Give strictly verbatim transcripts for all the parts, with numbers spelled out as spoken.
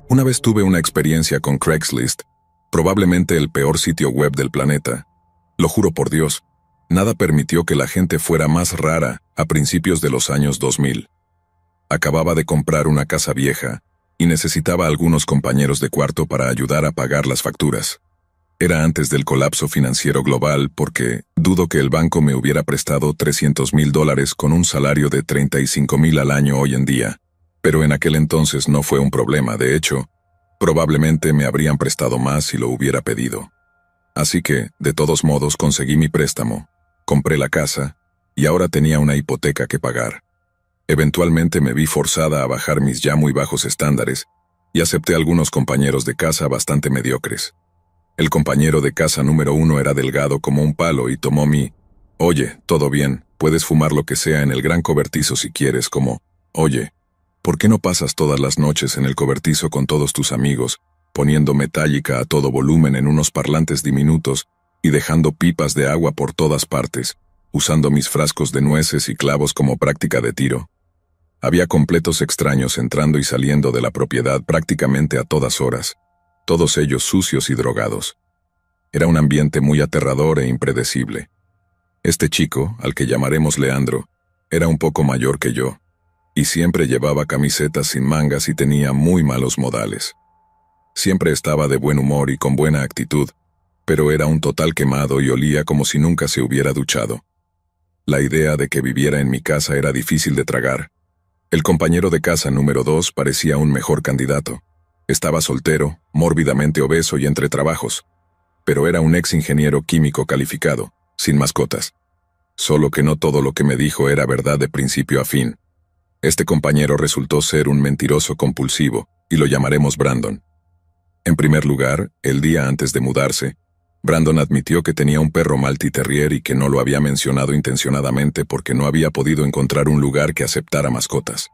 Una vez tuve una experiencia con Craigslist, probablemente el peor sitio web del planeta. Lo juro por Dios, nada permitió que la gente fuera más rara a principios de los años dos mil. Acababa de comprar una casa vieja y necesitaba algunos compañeros de cuarto para ayudar a pagar las facturas. Era antes del colapso financiero global porque dudo que el banco me hubiera prestado trescientos mil dólares con un salario de treinta y cinco mil al año hoy en día. Pero en aquel entonces no fue un problema, de hecho, probablemente me habrían prestado más si lo hubiera pedido. Así que, de todos modos, conseguí mi préstamo, compré la casa, y ahora tenía una hipoteca que pagar. Eventualmente me vi forzada a bajar mis ya muy bajos estándares, y acepté algunos compañeros de casa bastante mediocres. El compañero de casa número uno era delgado como un palo y tomó mi, oye, todo bien, puedes fumar lo que sea en el gran cobertizo si quieres, como, oye, ¿por qué no pasas todas las noches en el cobertizo con todos tus amigos, poniendo metálica a todo volumen en unos parlantes diminutos y dejando pipas de agua por todas partes, usando mis frascos de nueces y clavos como práctica de tiro? Había completos extraños entrando y saliendo de la propiedad prácticamente a todas horas, todos ellos sucios y drogados. Era un ambiente muy aterrador e impredecible. Este chico, al que llamaremos Leandro, era un poco mayor que yo, y siempre llevaba camisetas sin mangas y tenía muy malos modales. Siempre estaba de buen humor y con buena actitud, pero era un total quemado y olía como si nunca se hubiera duchado. La idea de que viviera en mi casa era difícil de tragar. El compañero de casa número dos parecía un mejor candidato. Estaba soltero, mórbidamente obeso y entre trabajos, pero era un ex ingeniero químico calificado, sin mascotas. Solo que no todo lo que me dijo era verdad de principio a fin. Este compañero resultó ser un mentiroso compulsivo, y lo llamaremos Brandon. En primer lugar, el día antes de mudarse, Brandon admitió que tenía un perro Maltese Terrier y que no lo había mencionado intencionadamente porque no había podido encontrar un lugar que aceptara mascotas.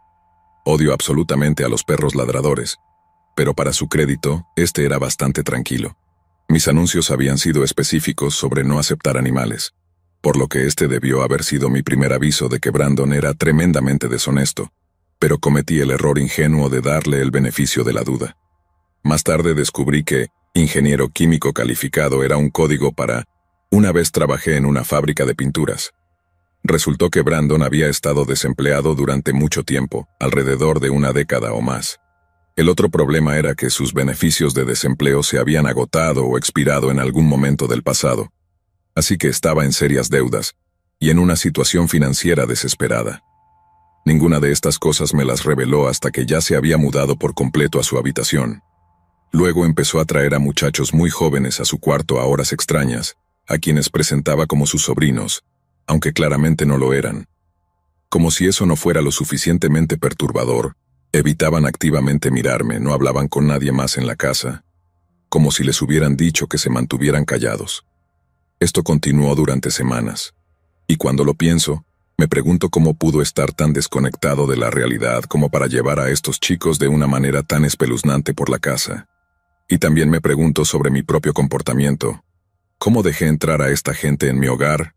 Odio absolutamente a los perros ladradores, pero para su crédito, este era bastante tranquilo. Mis anuncios habían sido específicos sobre no aceptar animales, por lo que este debió haber sido mi primer aviso de que Brandon era tremendamente deshonesto, pero cometí el error ingenuo de darle el beneficio de la duda. Más tarde descubrí que ingeniero químico calificado era un código para una vez trabajé en una fábrica de pinturas. Resultó que Brandon había estado desempleado durante mucho tiempo, alrededor de una década o más. El otro problema era que sus beneficios de desempleo se habían agotado o expirado en algún momento del pasado, así que estaba en serias deudas y en una situación financiera desesperada. Ninguna de estas cosas me las reveló hasta que ya se había mudado por completo a su habitación. Luego empezó a traer a muchachos muy jóvenes a su cuarto a horas extrañas, a quienes presentaba como sus sobrinos, aunque claramente no lo eran. Como si eso no fuera lo suficientemente perturbador, evitaban activamente mirarme, no hablaban con nadie más en la casa, como si les hubieran dicho que se mantuvieran callados. Esto continuó durante semanas, y cuando lo pienso, me pregunto cómo pudo estar tan desconectado de la realidad como para llevar a estos chicos de una manera tan espeluznante por la casa. Y también me pregunto sobre mi propio comportamiento. ¿Cómo dejé entrar a esta gente en mi hogar?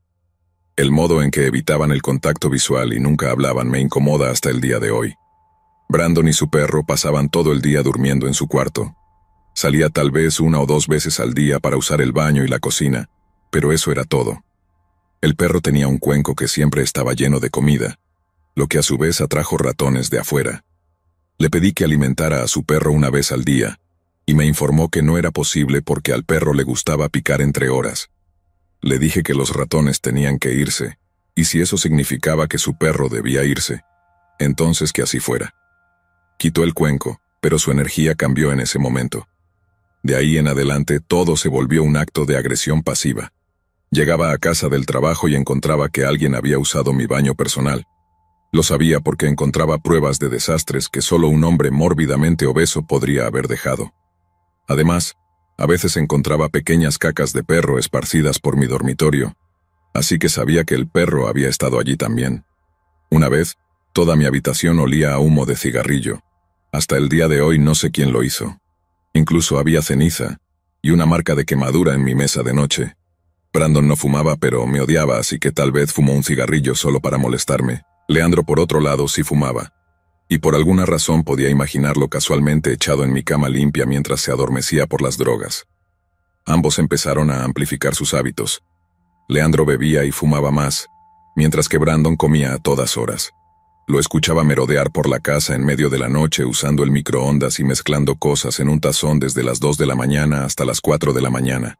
El modo en que evitaban el contacto visual y nunca hablaban me incomoda hasta el día de hoy. Brandon y su perro pasaban todo el día durmiendo en su cuarto. Salía tal vez una o dos veces al día para usar el baño y la cocina, pero eso era todo. El perro tenía un cuenco que siempre estaba lleno de comida, lo que a su vez atrajo ratones de afuera. Le pedí que alimentara a su perro una vez al día, y me informó que no era posible porque al perro le gustaba picar entre horas. Le dije que los ratones tenían que irse, y si eso significaba que su perro debía irse, entonces que así fuera. Quitó el cuenco, pero su energía cambió en ese momento. De ahí en adelante todo se volvió un acto de agresión pasiva. Llegaba a casa del trabajo y encontraba que alguien había usado mi baño personal. Lo sabía porque encontraba pruebas de desastres que solo un hombre mórbidamente obeso podría haber dejado. Además, a veces encontraba pequeñas cacas de perro esparcidas por mi dormitorio, así que sabía que el perro había estado allí también. Una vez, toda mi habitación olía a humo de cigarrillo. Hasta el día de hoy no sé quién lo hizo. Incluso había ceniza y una marca de quemadura en mi mesa de noche. Brandon no fumaba, pero me odiaba, así que tal vez fumó un cigarrillo solo para molestarme. Leandro, por otro lado, sí fumaba. y por alguna razón podía imaginarlo casualmente echado en mi cama limpia mientras se adormecía por las drogas. Ambos empezaron a amplificar sus hábitos. Leandro bebía y fumaba más, mientras que Brandon comía a todas horas. Lo escuchaba merodear por la casa en medio de la noche usando el microondas y mezclando cosas en un tazón desde las dos de la mañana hasta las cuatro de la mañana.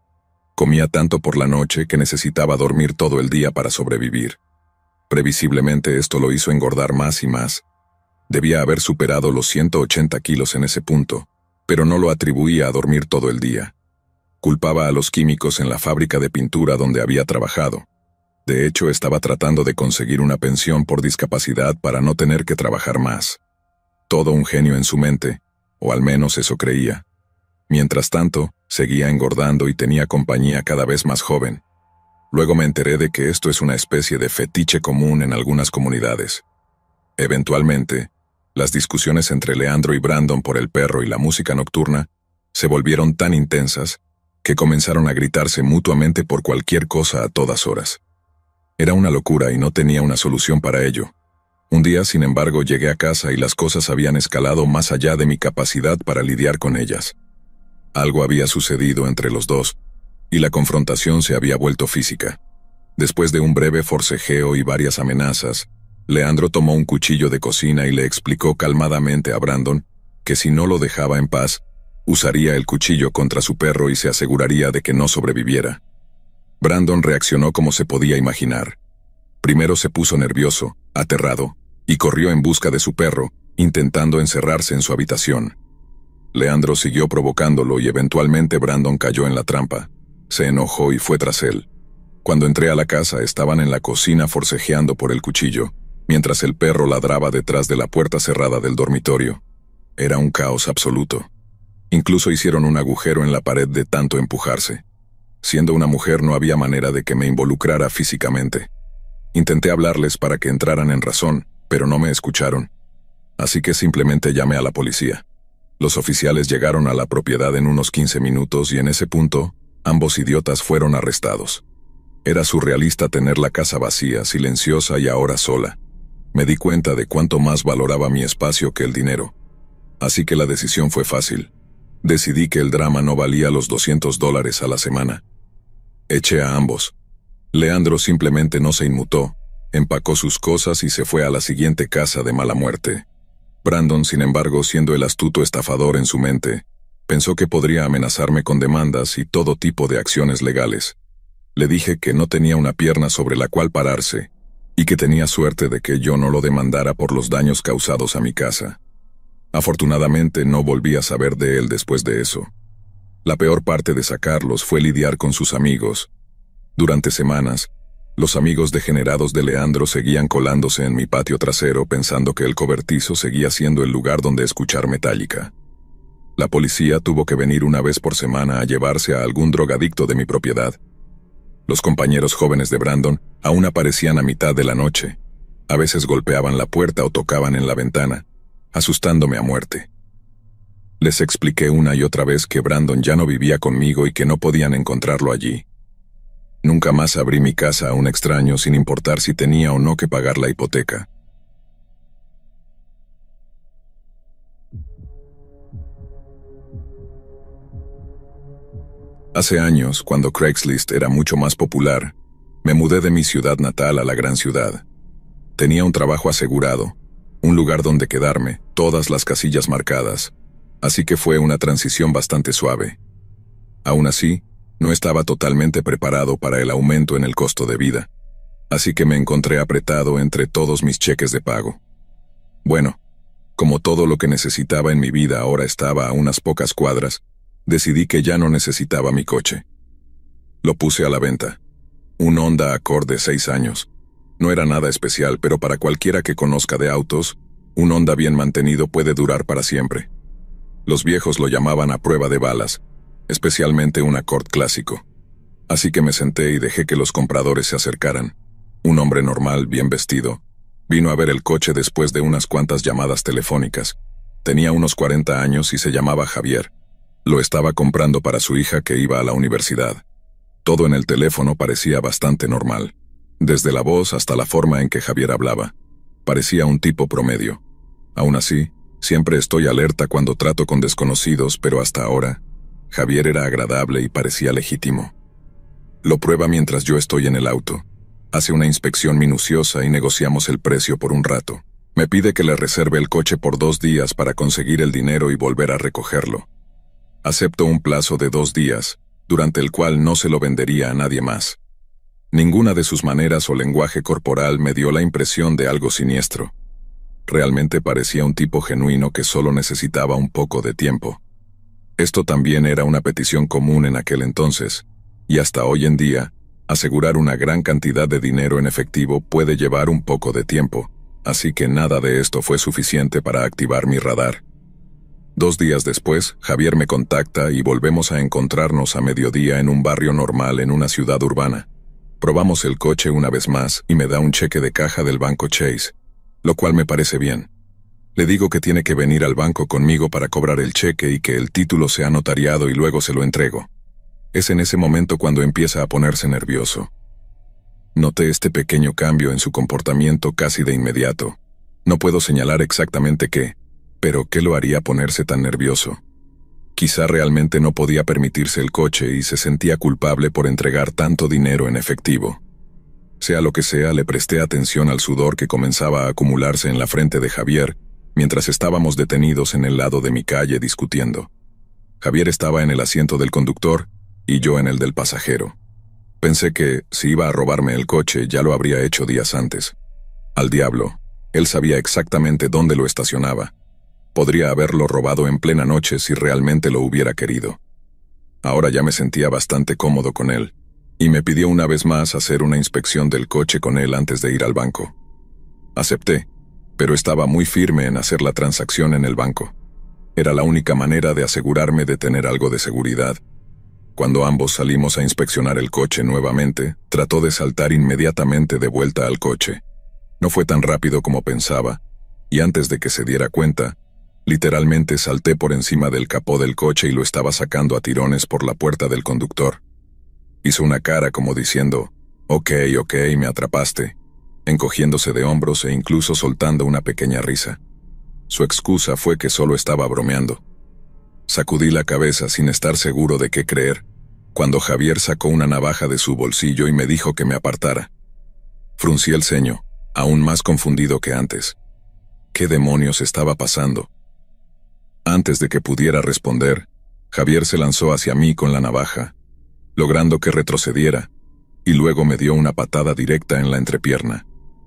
Comía tanto por la noche que necesitaba dormir todo el día para sobrevivir. Previsiblemente esto lo hizo engordar más y más. Debía haber superado los ciento ochenta kilos en ese punto, pero no lo atribuía a dormir todo el día. Culpaba a los químicos en la fábrica de pintura donde había trabajado. De hecho, estaba tratando de conseguir una pensión por discapacidad para no tener que trabajar más. Todo un genio en su mente, o al menos eso creía. Mientras tanto, seguía engordando y tenía compañía cada vez más joven. Luego me enteré de que esto es una especie de fetiche común en algunas comunidades. Eventualmente, las discusiones entre Leandro y Brandon por el perro y la música nocturna se volvieron tan intensas que comenzaron a gritarse mutuamente por cualquier cosa a todas horas. Era una locura y no tenía una solución para ello. Un día, sin embargo, llegué a casa y las cosas habían escalado más allá de mi capacidad para lidiar con ellas. Algo había sucedido entre los dos, y la confrontación se había vuelto física. Después de un breve forcejeo y varias amenazas, Leandro tomó un cuchillo de cocina y le explicó calmadamente a Brandon que si no lo dejaba en paz, usaría el cuchillo contra su perro y se aseguraría de que no sobreviviera. Brandon reaccionó como se podía imaginar. Primero se puso nervioso, aterrado, y corrió en busca de su perro, intentando encerrarse en su habitación. Leandro siguió provocándolo y eventualmente Brandon cayó en la trampa. Se enojó y fue tras él. Cuando entré a la casa estaban en la cocina forcejeando por el cuchillo, mientras el perro ladraba detrás de la puerta cerrada del dormitorio. Era un caos absoluto. Incluso hicieron un agujero en la pared de tanto empujarse. Siendo una mujer no había manera de que me involucrara físicamente. Intenté hablarles para que entraran en razón, pero no me escucharon. Así que simplemente llamé a la policía. Los oficiales llegaron a la propiedad en unos quince minutos y en ese punto, ambos idiotas fueron arrestados. Era surrealista tener la casa vacía, silenciosa y ahora sola. Me di cuenta de cuánto más valoraba mi espacio que el dinero. Así que la decisión fue fácil. Decidí que el drama no valía los doscientos dólares a la semana. Eché a ambos. Leandro simplemente no se inmutó, empacó sus cosas y se fue a la siguiente casa de mala muerte. Brandon, sin embargo, siendo el astuto estafador en su mente, pensó que podría amenazarme con demandas y todo tipo de acciones legales. Le dije que no tenía una pierna sobre la cual pararse, y que tenía suerte de que yo no lo demandara por los daños causados a mi casa. Afortunadamente no volví a saber de él después de eso. La peor parte de sacarlos fue lidiar con sus amigos. Durante semanas, los amigos degenerados de Leandro seguían colándose en mi patio trasero pensando que el cobertizo seguía siendo el lugar donde escuchar Metallica. La policía tuvo que venir una vez por semana a llevarse a algún drogadicto de mi propiedad. Los compañeros jóvenes de Brandon aún aparecían a mitad de la noche. A veces golpeaban la puerta o tocaban en la ventana, asustándome a muerte. Les expliqué una y otra vez que Brandon ya no vivía conmigo y que no podían encontrarlo allí. Nunca más abrí mi casa a un extraño sin importar si tenía o no que pagar la hipoteca. Hace años, cuando Craigslist era mucho más popular, me mudé de mi ciudad natal a la gran ciudad. Tenía un trabajo asegurado, un lugar donde quedarme, todas las casillas marcadas, así que fue una transición bastante suave. Aún así, no estaba totalmente preparado para el aumento en el costo de vida, así que me encontré apretado entre todos mis cheques de pago. Bueno, como todo lo que necesitaba en mi vida ahora estaba a unas pocas cuadras, decidí que ya no necesitaba mi coche. Lo puse a la venta. Un Honda Accord de seis años. No era nada especial, pero para cualquiera que conozca de autos, un Honda bien mantenido puede durar para siempre. Los viejos lo llamaban a prueba de balas, especialmente un Accord clásico. Así que me senté y dejé que los compradores se acercaran. Un hombre normal, bien vestido, vino a ver el coche después de unas cuantas llamadas telefónicas. Tenía unos cuarenta años y se llamaba Javier. Lo estaba comprando para su hija que iba a la universidad. Todo en el teléfono parecía bastante normal. Desde la voz hasta la forma en que Javier hablaba. Parecía un tipo promedio. Aún así, siempre estoy alerta cuando trato con desconocidos, pero hasta ahora, Javier era agradable y parecía legítimo. Lo prueba mientras yo estoy en el auto. Hace una inspección minuciosa y negociamos el precio por un rato. Me pide que le reserve el coche por dos días para conseguir el dinero y volver a recogerlo. Acepto un plazo de dos días, durante el cual no se lo vendería a nadie más. Ninguna de sus maneras o lenguaje corporal me dio la impresión de algo siniestro. Realmente parecía un tipo genuino que solo necesitaba un poco de tiempo. Esto también era una petición común en aquel entonces, y hasta hoy en día, asegurar una gran cantidad de dinero en efectivo puede llevar un poco de tiempo, así que nada de esto fue suficiente para activar mi radar. Dos días después, Javier me contacta y volvemos a encontrarnos a mediodía en un barrio normal en una ciudad urbana. Probamos el coche una vez más y me da un cheque de caja del banco Chase, lo cual me parece bien. Le digo que tiene que venir al banco conmigo para cobrar el cheque y que el título sea notariado y luego se lo entrego. Es en ese momento cuando empieza a ponerse nervioso. Noté este pequeño cambio en su comportamiento casi de inmediato. No puedo señalar exactamente qué, pero ¿qué lo haría ponerse tan nervioso? Quizá realmente no podía permitirse el coche y se sentía culpable por entregar tanto dinero en efectivo. Sea lo que sea, le presté atención al sudor que comenzaba a acumularse en la frente de Javier mientras estábamos detenidos en el lado de mi calle discutiendo. Javier estaba en el asiento del conductor y yo en el del pasajero. Pensé que, si iba a robarme el coche, ya lo habría hecho días antes. Al diablo, él sabía exactamente dónde lo estacionaba. Podría haberlo robado en plena noche si realmente lo hubiera querido. Ahora ya me sentía bastante cómodo con él, y me pidió una vez más hacer una inspección del coche con él antes de ir al banco. Acepté, pero estaba muy firme en hacer la transacción en el banco. Era la única manera de asegurarme de tener algo de seguridad. Cuando ambos salimos a inspeccionar el coche nuevamente, trató de saltar inmediatamente de vuelta al coche. No fue tan rápido como pensaba, y antes de que se diera cuenta, literalmente salté por encima del capó del coche y lo estaba sacando a tirones por la puerta del conductor. Hizo una cara como diciendo, «Ok, ok, me atrapaste», encogiéndose de hombros e incluso soltando una pequeña risa. Su excusa fue que solo estaba bromeando. Sacudí la cabeza sin estar seguro de qué creer, cuando Javier sacó una navaja de su bolsillo y me dijo que me apartara. Fruncí el ceño, aún más confundido que antes. ¿Qué demonios estaba pasando? Antes de que pudiera responder, Javier se lanzó hacia mí con la navaja, logrando que retrocediera, y luego me dio una patada directa en la entrepierna.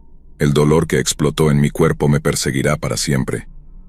El dolor que explotó en mi cuerpo me perseguirá para siempre.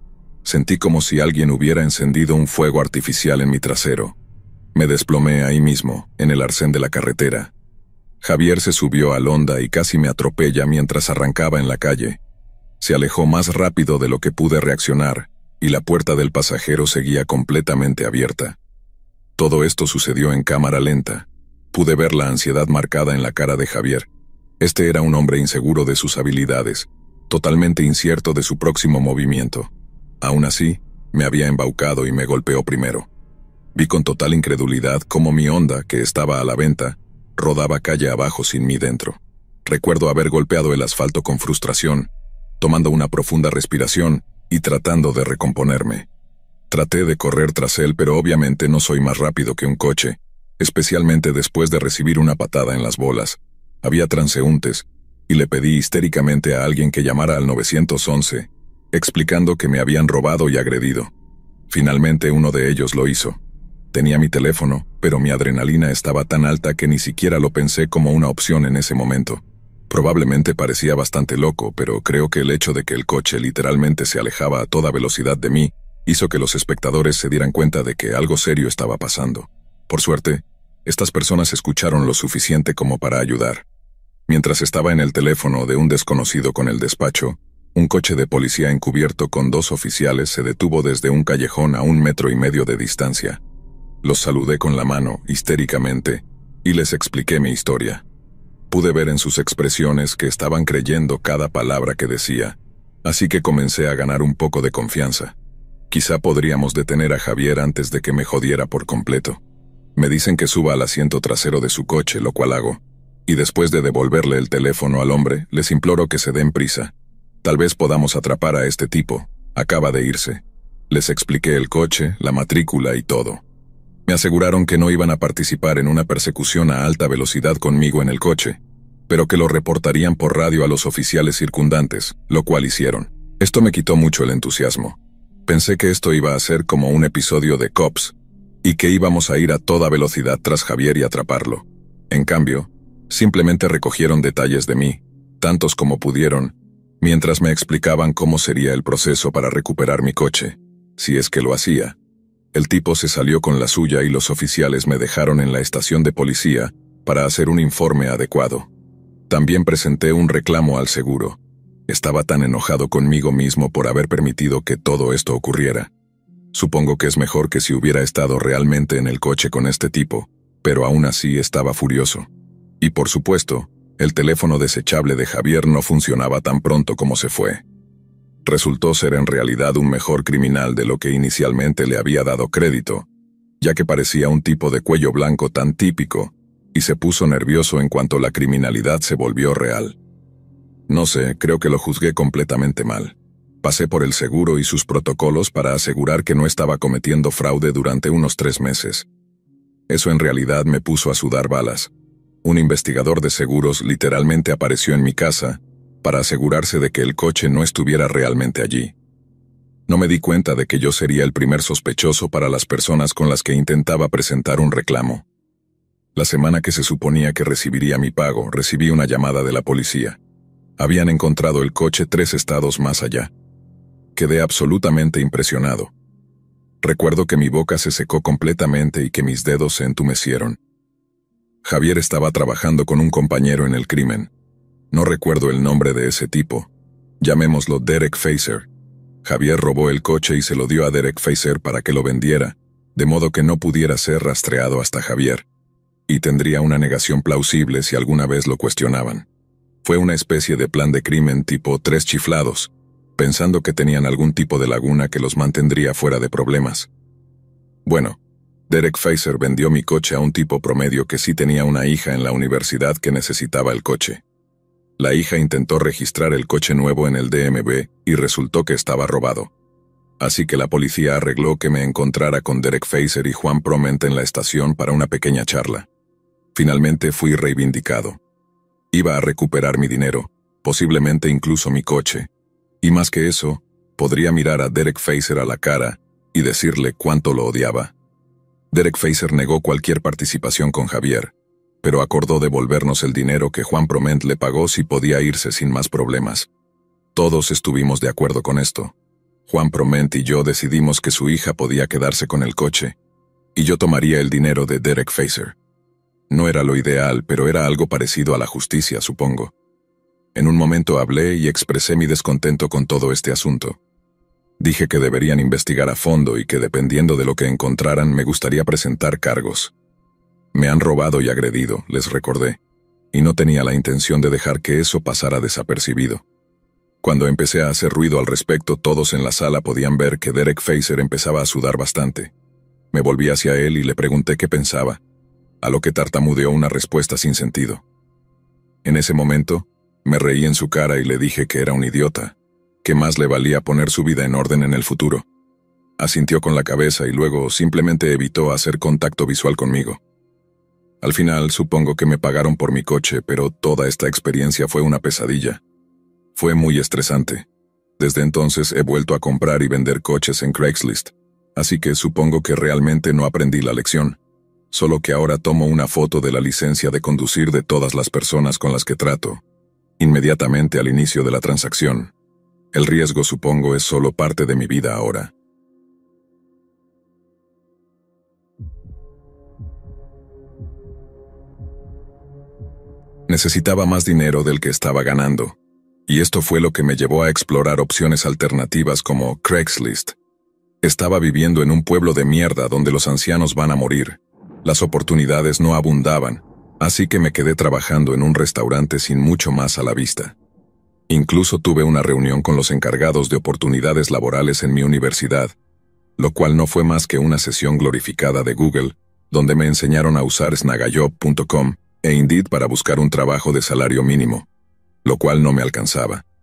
Sentí como si alguien hubiera encendido un fuego artificial en mi trasero. Me desplomé ahí mismo, en el arcén de la carretera. Javier se subió al Honda y casi me atropella mientras arrancaba en la calle. Se alejó más rápido de lo que pude reaccionar, y la puerta del pasajero seguía completamente abierta. Todo esto sucedió en cámara lenta. Pude ver la ansiedad marcada en la cara de Javier. Este era un hombre inseguro de sus habilidades, totalmente incierto de su próximo movimiento. Aún así, me había embaucado y me golpeó primero. Vi con total incredulidad cómo mi Honda, que estaba a la venta, rodaba calle abajo sin mí dentro. Recuerdo haber golpeado el asfalto con frustración, tomando una profunda respiración y tratando de recomponerme. Traté de correr tras él, pero obviamente no soy más rápido que un coche, especialmente después de recibir una patada en las bolas. Había transeúntes, y le pedí histéricamente a alguien que llamara al nueve once, explicando que me habían robado y agredido. Finalmente uno de ellos lo hizo. Tenía mi teléfono, pero mi adrenalina estaba tan alta que ni siquiera lo pensé como una opción en ese momento. Probablemente parecía bastante loco, pero creo que el hecho de que el coche literalmente se alejaba a toda velocidad de mí hizo que los espectadores se dieran cuenta de que algo serio estaba pasando. Por suerte, estas personas escucharon lo suficiente como para ayudar. Mientras estaba en el teléfono de un desconocido con el despacho, un coche de policía encubierto con dos oficiales se detuvo desde un callejón a un metro y medio de distancia. Los saludé con la mano, histéricamente, y les expliqué mi historia. Pude ver en sus expresiones que estaban creyendo cada palabra que decía, así que comencé a ganar un poco de confianza. Quizá podríamos detener a Javier antes de que me jodiera por completo. Me dicen que suba al asiento trasero de su coche, lo cual hago, y después de devolverle el teléfono al hombre, les imploro que se den prisa. Tal vez podamos atrapar a este tipo, Acaba de irse. Les expliqué el coche, la matrícula y todo. Me aseguraron que no iban a participar en una persecución a alta velocidad conmigo en el coche, pero que lo reportarían por radio a los oficiales circundantes, lo cual hicieron. Esto me quitó mucho el entusiasmo. Pensé que esto iba a ser como un episodio de Cops, y que íbamos a ir a toda velocidad tras Javier y atraparlo. En cambio, simplemente recogieron detalles de mí, tantos como pudieron, mientras me explicaban cómo sería el proceso para recuperar mi coche, si es que lo hacía. El tipo se salió con la suya y los oficiales me dejaron en la estación de policía para hacer un informe adecuado. También presenté un reclamo al seguro. Estaba tan enojado conmigo mismo por haber permitido que todo esto ocurriera. Supongo que es mejor que si hubiera estado realmente en el coche con este tipo, pero aún así estaba furioso. Y por supuesto, el teléfono desechable de Javier no funcionaba tan pronto como se fue. Resultó ser en realidad un mejor criminal de lo que inicialmente le había dado crédito, ya que parecía un tipo de cuello blanco tan típico, y se puso nervioso en cuanto la criminalidad se volvió real. No sé, creo que lo juzgué completamente mal. Pasé por el seguro y sus protocolos para asegurar que no estaba cometiendo fraude durante unos tres meses. Eso en realidad me puso a sudar balas. Un investigador de seguros literalmente apareció en mi casa para asegurarse de que el coche no estuviera realmente allí. No me di cuenta de que yo sería el primer sospechoso para las personas con las que intentaba presentar un reclamo. La semana que se suponía que recibiría mi pago, recibí una llamada de la policía. Habían encontrado el coche tres estados más allá. Quedé absolutamente impresionado. Recuerdo que mi boca se secó completamente y que mis dedos se entumecieron. Javier estaba trabajando con un compañero en el crimen. No recuerdo el nombre de ese tipo. Llamémoslo Derek Facer. Javier robó el coche y se lo dio a Derek Facer para que lo vendiera, de modo que no pudiera ser rastreado hasta Javier. Y tendría una negación plausible si alguna vez lo cuestionaban. Fue una especie de plan de crimen tipo tres chiflados, pensando que tenían algún tipo de laguna que los mantendría fuera de problemas. Bueno, Derek Facer vendió mi coche a un tipo promedio que sí tenía una hija en la universidad que necesitaba el coche. La hija intentó registrar el coche nuevo en el D M V y resultó que estaba robado. Así que la policía arregló que me encontrara con Derek Facer y Juan Proment en la estación para una pequeña charla. Finalmente fui reivindicado. Iba a recuperar mi dinero, posiblemente incluso mi coche. Y más que eso, podría mirar a Derek Facer a la cara y decirle cuánto lo odiaba. Derek Facer negó cualquier participación con Javier, pero acordó devolvernos el dinero que Juan Proment le pagó si podía irse sin más problemas. Todos estuvimos de acuerdo con esto. Juan Proment y yo decidimos que su hija podía quedarse con el coche, y yo tomaría el dinero de Derek Facer. No era lo ideal, pero era algo parecido a la justicia, supongo. En un momento hablé y expresé mi descontento con todo este asunto. Dije que deberían investigar a fondo y que dependiendo de lo que encontraran me gustaría presentar cargos. Me han robado y agredido, les recordé, y no tenía la intención de dejar que eso pasara desapercibido. Cuando empecé a hacer ruido al respecto, todos en la sala podían ver que Derek Facer empezaba a sudar bastante. Me volví hacia él y le pregunté qué pensaba, a lo que tartamudeó una respuesta sin sentido. En ese momento, me reí en su cara y le dije que era un idiota, que más le valía poner su vida en orden en el futuro. Asintió con la cabeza y luego simplemente evitó hacer contacto visual conmigo. Al final, supongo que me pagaron por mi coche, pero toda esta experiencia fue una pesadilla. Fue muy estresante. Desde entonces he vuelto a comprar y vender coches en Craigslist, así que supongo que realmente no aprendí la lección. Solo que ahora tomo una foto de la licencia de conducir de todas las personas con las que trato, inmediatamente al inicio de la transacción. El riesgo, supongo, es solo parte de mi vida ahora. Necesitaba más dinero del que estaba ganando, y esto fue lo que me llevó a explorar opciones alternativas como Craigslist. Estaba viviendo en un pueblo de mierda donde los ancianos van a morir. Las oportunidades no abundaban, así que me quedé trabajando en un restaurante sin mucho más a la vista. Incluso tuve una reunión con los encargados de oportunidades laborales en mi universidad, lo cual no fue más que una sesión glorificada de Google, donde me enseñaron a usar snagajob punto com e Indeed para buscar un trabajo de salario mínimo, lo cual no me alcanzaba.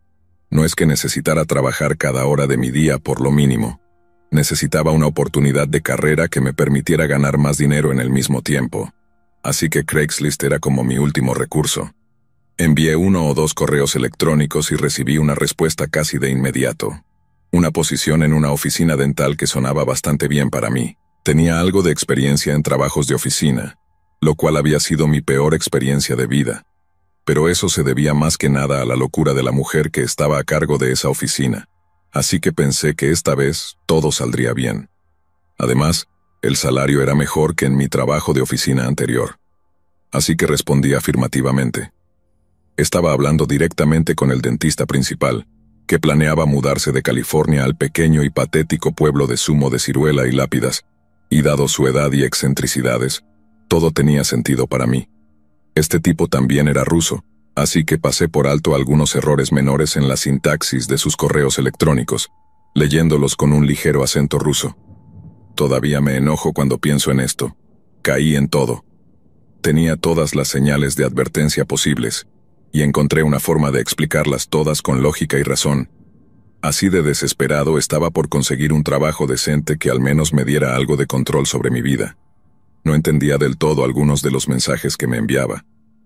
No es que necesitara trabajar cada hora de mi día por lo mínimo. Necesitaba una oportunidad de carrera que me permitiera ganar más dinero en el mismo tiempo. Así que Craigslist era como mi último recurso. Envié uno o dos correos electrónicos y recibí una respuesta casi de inmediato. Una posición en una oficina dental que sonaba bastante bien para mí. Tenía algo de experiencia en trabajos de oficina, lo cual había sido mi peor experiencia de vida. Pero eso se debía más que nada a la locura de la mujer que estaba a cargo de esa oficina. Así que pensé que esta vez todo saldría bien. Además, el salario era mejor que en mi trabajo de oficina anterior. Así que respondí afirmativamente. Estaba hablando directamente con el dentista principal, que planeaba mudarse de California al pequeño y patético pueblo de Sumo de ciruela y lápidas, y dado su edad y excentricidades, todo tenía sentido para mí. Este tipo también era ruso, así que pasé por alto algunos errores menores en la sintaxis de sus correos electrónicos, leyéndolos con un ligero acento ruso. Todavía me enojo cuando pienso en esto. Caí en todo. Tenía todas las señales de advertencia posibles, y encontré una forma de explicarlas todas con lógica y razón. Así de desesperado estaba por conseguir un trabajo decente que al menos me diera algo de control sobre mi vida. No entendía del todo algunos de los mensajes que me enviaba.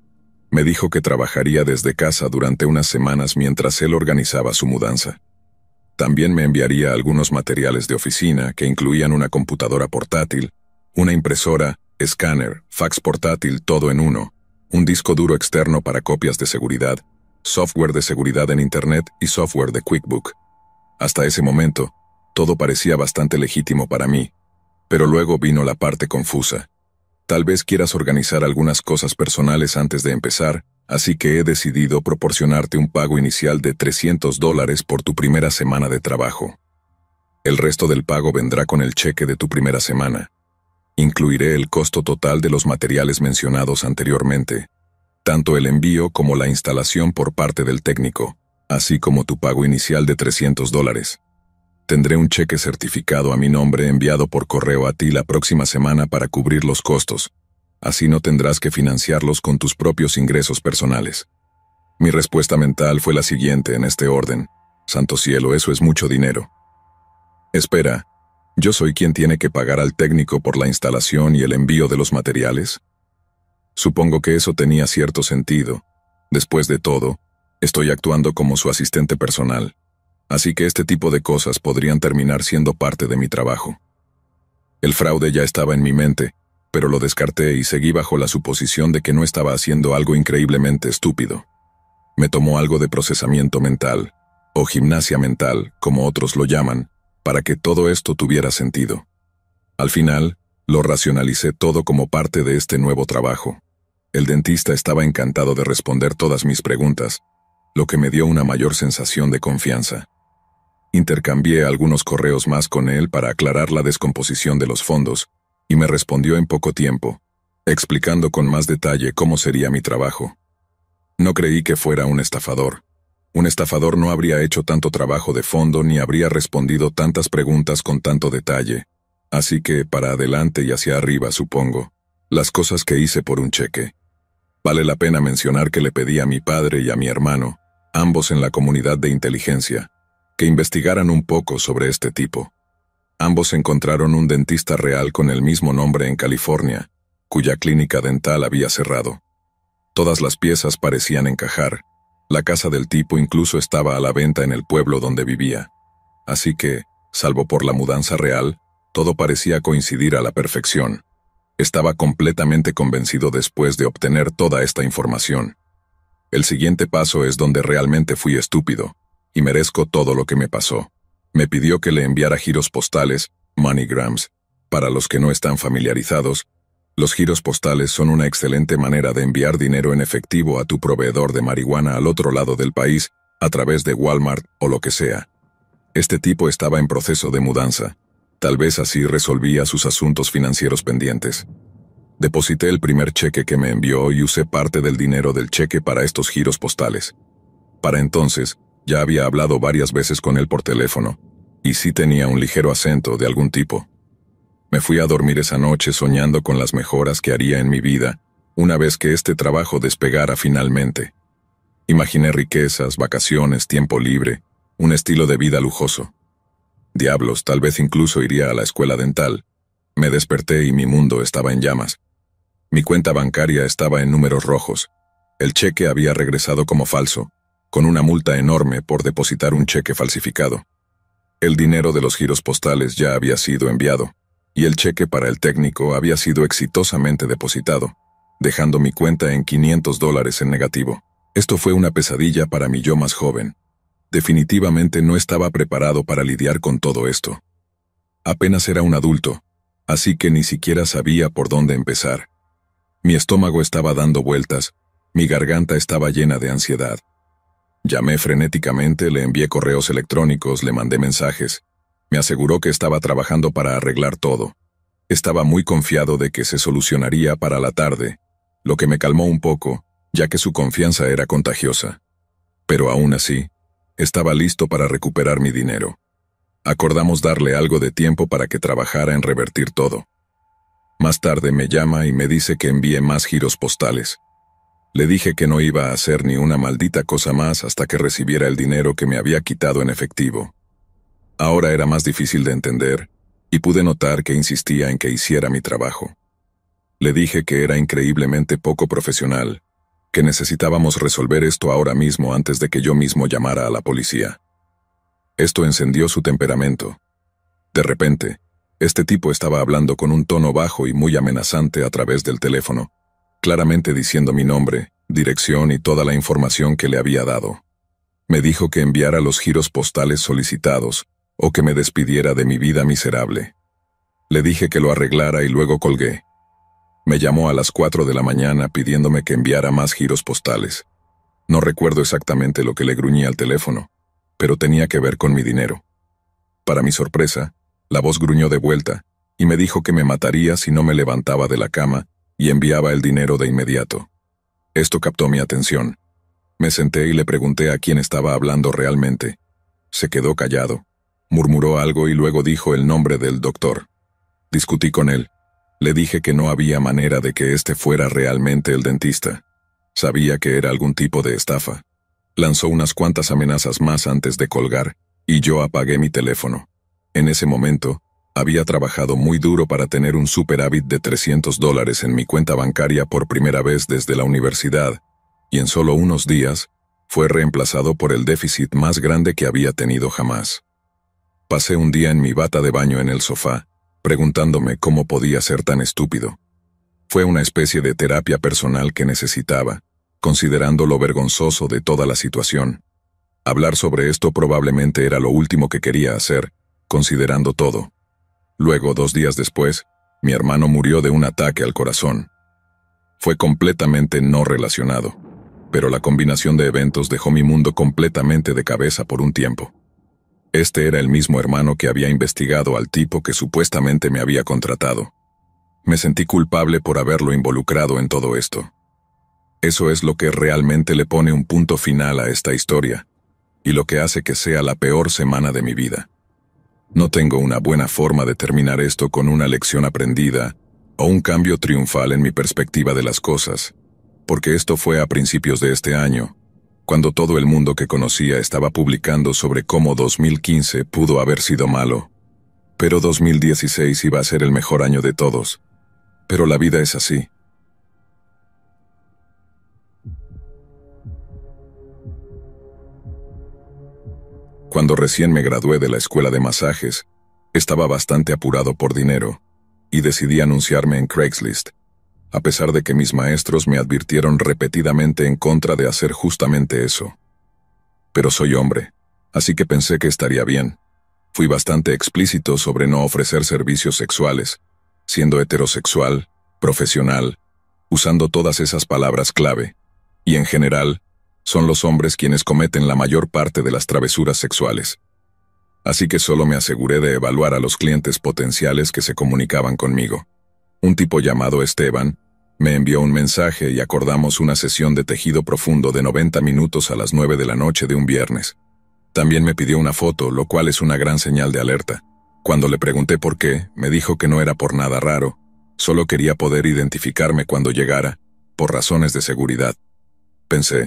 Me dijo que trabajaría desde casa durante unas semanas mientras él organizaba su mudanza. También me enviaría algunos materiales de oficina que incluían una computadora portátil, una impresora, escáner, fax portátil todo en uno, un disco duro externo para copias de seguridad, software de seguridad en Internet y software de QuickBook. Hasta ese momento, todo parecía bastante legítimo para mí, pero luego vino la parte confusa. Tal vez quieras organizar algunas cosas personales antes de empezar, así que he decidido proporcionarte un pago inicial de trescientos dólares por tu primera semana de trabajo. El resto del pago vendrá con el cheque de tu primera semana. Incluiré el costo total de los materiales mencionados anteriormente, tanto el envío como la instalación por parte del técnico, así como tu pago inicial de trescientos dólares. Tendré un cheque certificado a mi nombre enviado por correo a ti la próxima semana para cubrir los costos. Así no tendrás que financiarlos con tus propios ingresos personales. Mi respuesta mental fue la siguiente en este orden. Santo cielo, eso es mucho dinero. Espera, ¿yo soy quien tiene que pagar al técnico por la instalación y el envío de los materiales? Supongo que eso tenía cierto sentido. Después de todo, estoy actuando como su asistente personal. Así que este tipo de cosas podrían terminar siendo parte de mi trabajo. El fraude ya estaba en mi mente, pero lo descarté y seguí bajo la suposición de que no estaba haciendo algo increíblemente estúpido. Me tomó algo de procesamiento mental, o gimnasia mental, como otros lo llaman, para que todo esto tuviera sentido. Al final, lo racionalicé todo como parte de este nuevo trabajo. El dentista estaba encantado de responder todas mis preguntas, lo que me dio una mayor sensación de confianza. Intercambié algunos correos más con él para aclarar la descomposición de los fondos, y me respondió en poco tiempo, explicando con más detalle cómo sería mi trabajo. No creí que fuera un estafador. Un estafador no habría hecho tanto trabajo de fondo ni habría respondido tantas preguntas con tanto detalle, así que para adelante y hacia arriba, supongo, las cosas que hice por un cheque. Vale la pena mencionar que le pedí a mi padre y a mi hermano, ambos en la comunidad de inteligencia, que investigaran un poco sobre este tipo. Ambos encontraron un dentista real con el mismo nombre en California, cuya clínica dental había cerrado. Todas las piezas parecían encajar. La casa del tipo incluso estaba a la venta en el pueblo donde vivía. Así que, salvo por la mudanza real, todo parecía coincidir a la perfección. Estaba completamente convencido después de obtener toda esta información. El siguiente paso es donde realmente fui estúpido, y merezco todo lo que me pasó. Me pidió que le enviara giros postales, MoneyGrams. Para los que no están familiarizados, los giros postales son una excelente manera de enviar dinero en efectivo a tu proveedor de marihuana al otro lado del país, a través de Walmart o lo que sea. Este tipo estaba en proceso de mudanza. Tal vez así resolvía sus asuntos financieros pendientes. Deposité el primer cheque que me envió y usé parte del dinero del cheque para estos giros postales. Para entonces, ya había hablado varias veces con él por teléfono, y sí tenía un ligero acento de algún tipo. Me fui a dormir esa noche soñando con las mejoras que haría en mi vida, una vez que este trabajo despegara finalmente. Imaginé riquezas, vacaciones, tiempo libre, un estilo de vida lujoso. Diablos, tal vez incluso iría a la escuela dental. Me desperté y mi mundo estaba en llamas. Mi cuenta bancaria estaba en números rojos. El cheque había regresado como falso, con una multa enorme por depositar un cheque falsificado. El dinero de los giros postales ya había sido enviado, y el cheque para el técnico había sido exitosamente depositado, dejando mi cuenta en quinientos dólares en negativo. Esto fue una pesadilla para mi yo más joven. Definitivamente no estaba preparado para lidiar con todo esto. Apenas era un adulto, así que ni siquiera sabía por dónde empezar. Mi estómago estaba dando vueltas, mi garganta estaba llena de ansiedad. Llamé frenéticamente, le envié correos electrónicos, le mandé mensajes. Me aseguró que estaba trabajando para arreglar todo. Estaba muy confiado de que se solucionaría para la tarde, lo que me calmó un poco, ya que su confianza era contagiosa. Pero aún así, estaba listo para recuperar mi dinero. Acordamos darle algo de tiempo para que trabajara en revertir todo. Más tarde me llama y me dice que envíe más giros postales. Le dije que no iba a hacer ni una maldita cosa más hasta que recibiera el dinero que me había quitado en efectivo. Ahora era más difícil de entender, y pude notar que insistía en que hiciera mi trabajo. Le dije que era increíblemente poco profesional, que necesitábamos resolver esto ahora mismo antes de que yo mismo llamara a la policía. Esto encendió su temperamento. De repente, este tipo estaba hablando con un tono bajo y muy amenazante a través del teléfono, claramente diciendo mi nombre, dirección y toda la información que le había dado. Me dijo que enviara los giros postales solicitados, o que me despidiera de mi vida miserable. Le dije que lo arreglara y luego colgué. Me llamó a las cuatro de la mañana pidiéndome que enviara más giros postales. No recuerdo exactamente lo que le gruñí al teléfono, pero tenía que ver con mi dinero. Para mi sorpresa, la voz gruñó de vuelta, y me dijo que me mataría si no me levantaba de la cama y enviaba el dinero de inmediato. Esto captó mi atención. Me senté y le pregunté a quién estaba hablando realmente. Se quedó callado, murmuró algo y luego dijo el nombre del doctor. Discutí con él. Le dije que no había manera de que este fuera realmente el dentista. Sabía que era algún tipo de estafa. Lanzó unas cuantas amenazas más antes de colgar, y yo apagué mi teléfono. En ese momento, había trabajado muy duro para tener un superávit de trescientos dólares en mi cuenta bancaria por primera vez desde la universidad, y en solo unos días, fue reemplazado por el déficit más grande que había tenido jamás. Pasé un día en mi bata de baño en el sofá, preguntándome cómo podía ser tan estúpido. Fue una especie de terapia personal que necesitaba, considerando lo vergonzoso de toda la situación. Hablar sobre esto probablemente era lo último que quería hacer, considerando todo. Luego, dos días después, mi hermano murió de un ataque al corazón. Fue completamente no relacionado, pero la combinación de eventos dejó mi mundo completamente de cabeza por un tiempo. Este era el mismo hermano que había investigado al tipo que supuestamente me había contratado. Me sentí culpable por haberlo involucrado en todo esto. Eso es lo que realmente le pone un punto final a esta historia, y lo que hace que sea la peor semana de mi vida. No tengo una buena forma de terminar esto con una lección aprendida o un cambio triunfal en mi perspectiva de las cosas, porque esto fue a principios de este año, cuando todo el mundo que conocía estaba publicando sobre cómo dos mil quince pudo haber sido malo, pero dos mil dieciséis iba a ser el mejor año de todos. Pero la vida es así. Cuando recién me gradué de la escuela de masajes, estaba bastante apurado por dinero, y decidí anunciarme en Craigslist, a pesar de que mis maestros me advirtieron repetidamente en contra de hacer justamente eso. Pero soy hombre, así que pensé que estaría bien. Fui bastante explícito sobre no ofrecer servicios sexuales, siendo heterosexual, profesional, usando todas esas palabras clave, y en general, son los hombres quienes cometen la mayor parte de las travesuras sexuales. Así que solo me aseguré de evaluar a los clientes potenciales que se comunicaban conmigo. Un tipo llamado Esteban me envió un mensaje y acordamos una sesión de tejido profundo de noventa minutos a las nueve de la noche de un viernes. También me pidió una foto, lo cual es una gran señal de alerta. Cuando le pregunté por qué, me dijo que no era por nada raro, solo quería poder identificarme cuando llegara, por razones de seguridad. Pensé,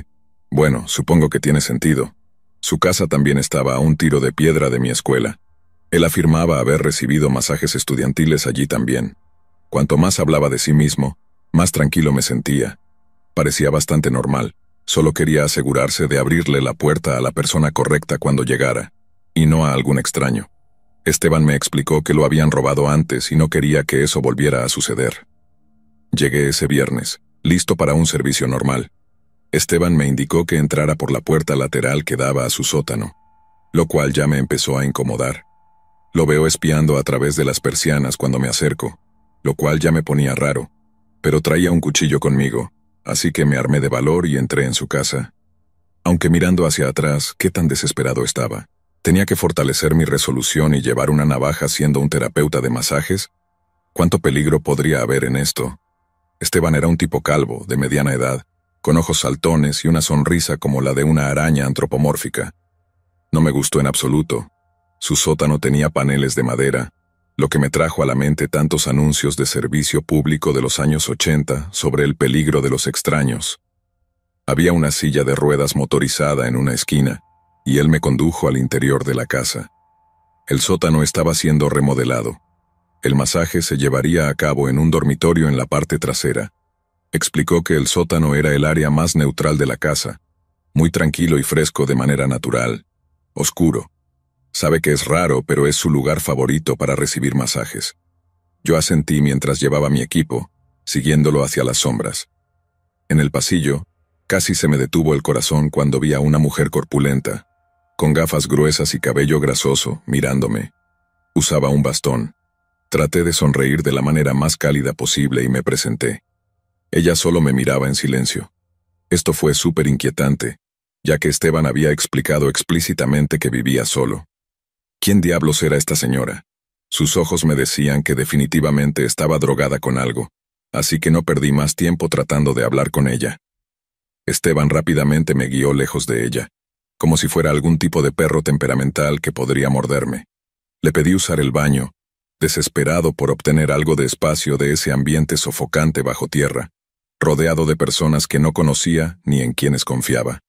Bueno, supongo que tiene sentido. Su casa también estaba a un tiro de piedra de mi escuela. Él afirmaba haber recibido masajes estudiantiles allí también. Cuanto más hablaba de sí mismo, más tranquilo me sentía. Parecía bastante normal. Solo quería asegurarse de abrirle la puerta a la persona correcta cuando llegara, y no a algún extraño. Esteban me explicó que lo habían robado antes y no quería que eso volviera a suceder. Llegué ese viernes, listo para un servicio normal. Esteban me indicó que entrara por la puerta lateral que daba a su sótano, lo cual ya me empezó a incomodar. Lo veo espiando a través de las persianas cuando me acerco, lo cual ya me ponía raro, pero traía un cuchillo conmigo, así que me armé de valor y entré en su casa. Aunque mirando hacia atrás, qué tan desesperado estaba. ¿Tenía que fortalecer mi resolución y llevar una navaja siendo un terapeuta de masajes? ¿Cuánto peligro podría haber en esto? Esteban era un tipo calvo, de mediana edad, con ojos saltones y una sonrisa como la de una araña antropomórfica. No me gustó en absoluto. Su sótano tenía paneles de madera, lo que me trajo a la mente tantos anuncios de servicio público de los años ochenta sobre el peligro de los extraños. Había una silla de ruedas motorizada en una esquina, y él me condujo al interior de la casa. El sótano estaba siendo remodelado. El masaje se llevaría a cabo en un dormitorio en la parte trasera. Explicó que el sótano era el área más neutral de la casa, muy tranquilo y fresco de manera natural, oscuro. Sabe que es raro, pero es su lugar favorito para recibir masajes. Yo asentí mientras llevaba mi equipo, siguiéndolo hacia las sombras. En el pasillo, casi se me detuvo el corazón cuando vi a una mujer corpulenta, con gafas gruesas y cabello grasoso, mirándome. Usaba un bastón. Traté de sonreír de la manera más cálida posible y me presenté. Ella solo me miraba en silencio. Esto fue súper inquietante, ya que Esteban había explicado explícitamente que vivía solo. ¿Quién diablos era esta señora? Sus ojos me decían que definitivamente estaba drogada con algo, así que no perdí más tiempo tratando de hablar con ella. Esteban rápidamente me guió lejos de ella, como si fuera algún tipo de perro temperamental que podría morderme. Le pedí usar el baño, desesperado por obtener algo de espacio de ese ambiente sofocante bajo tierra, rodeado de personas que no conocía ni en quienes confiaba.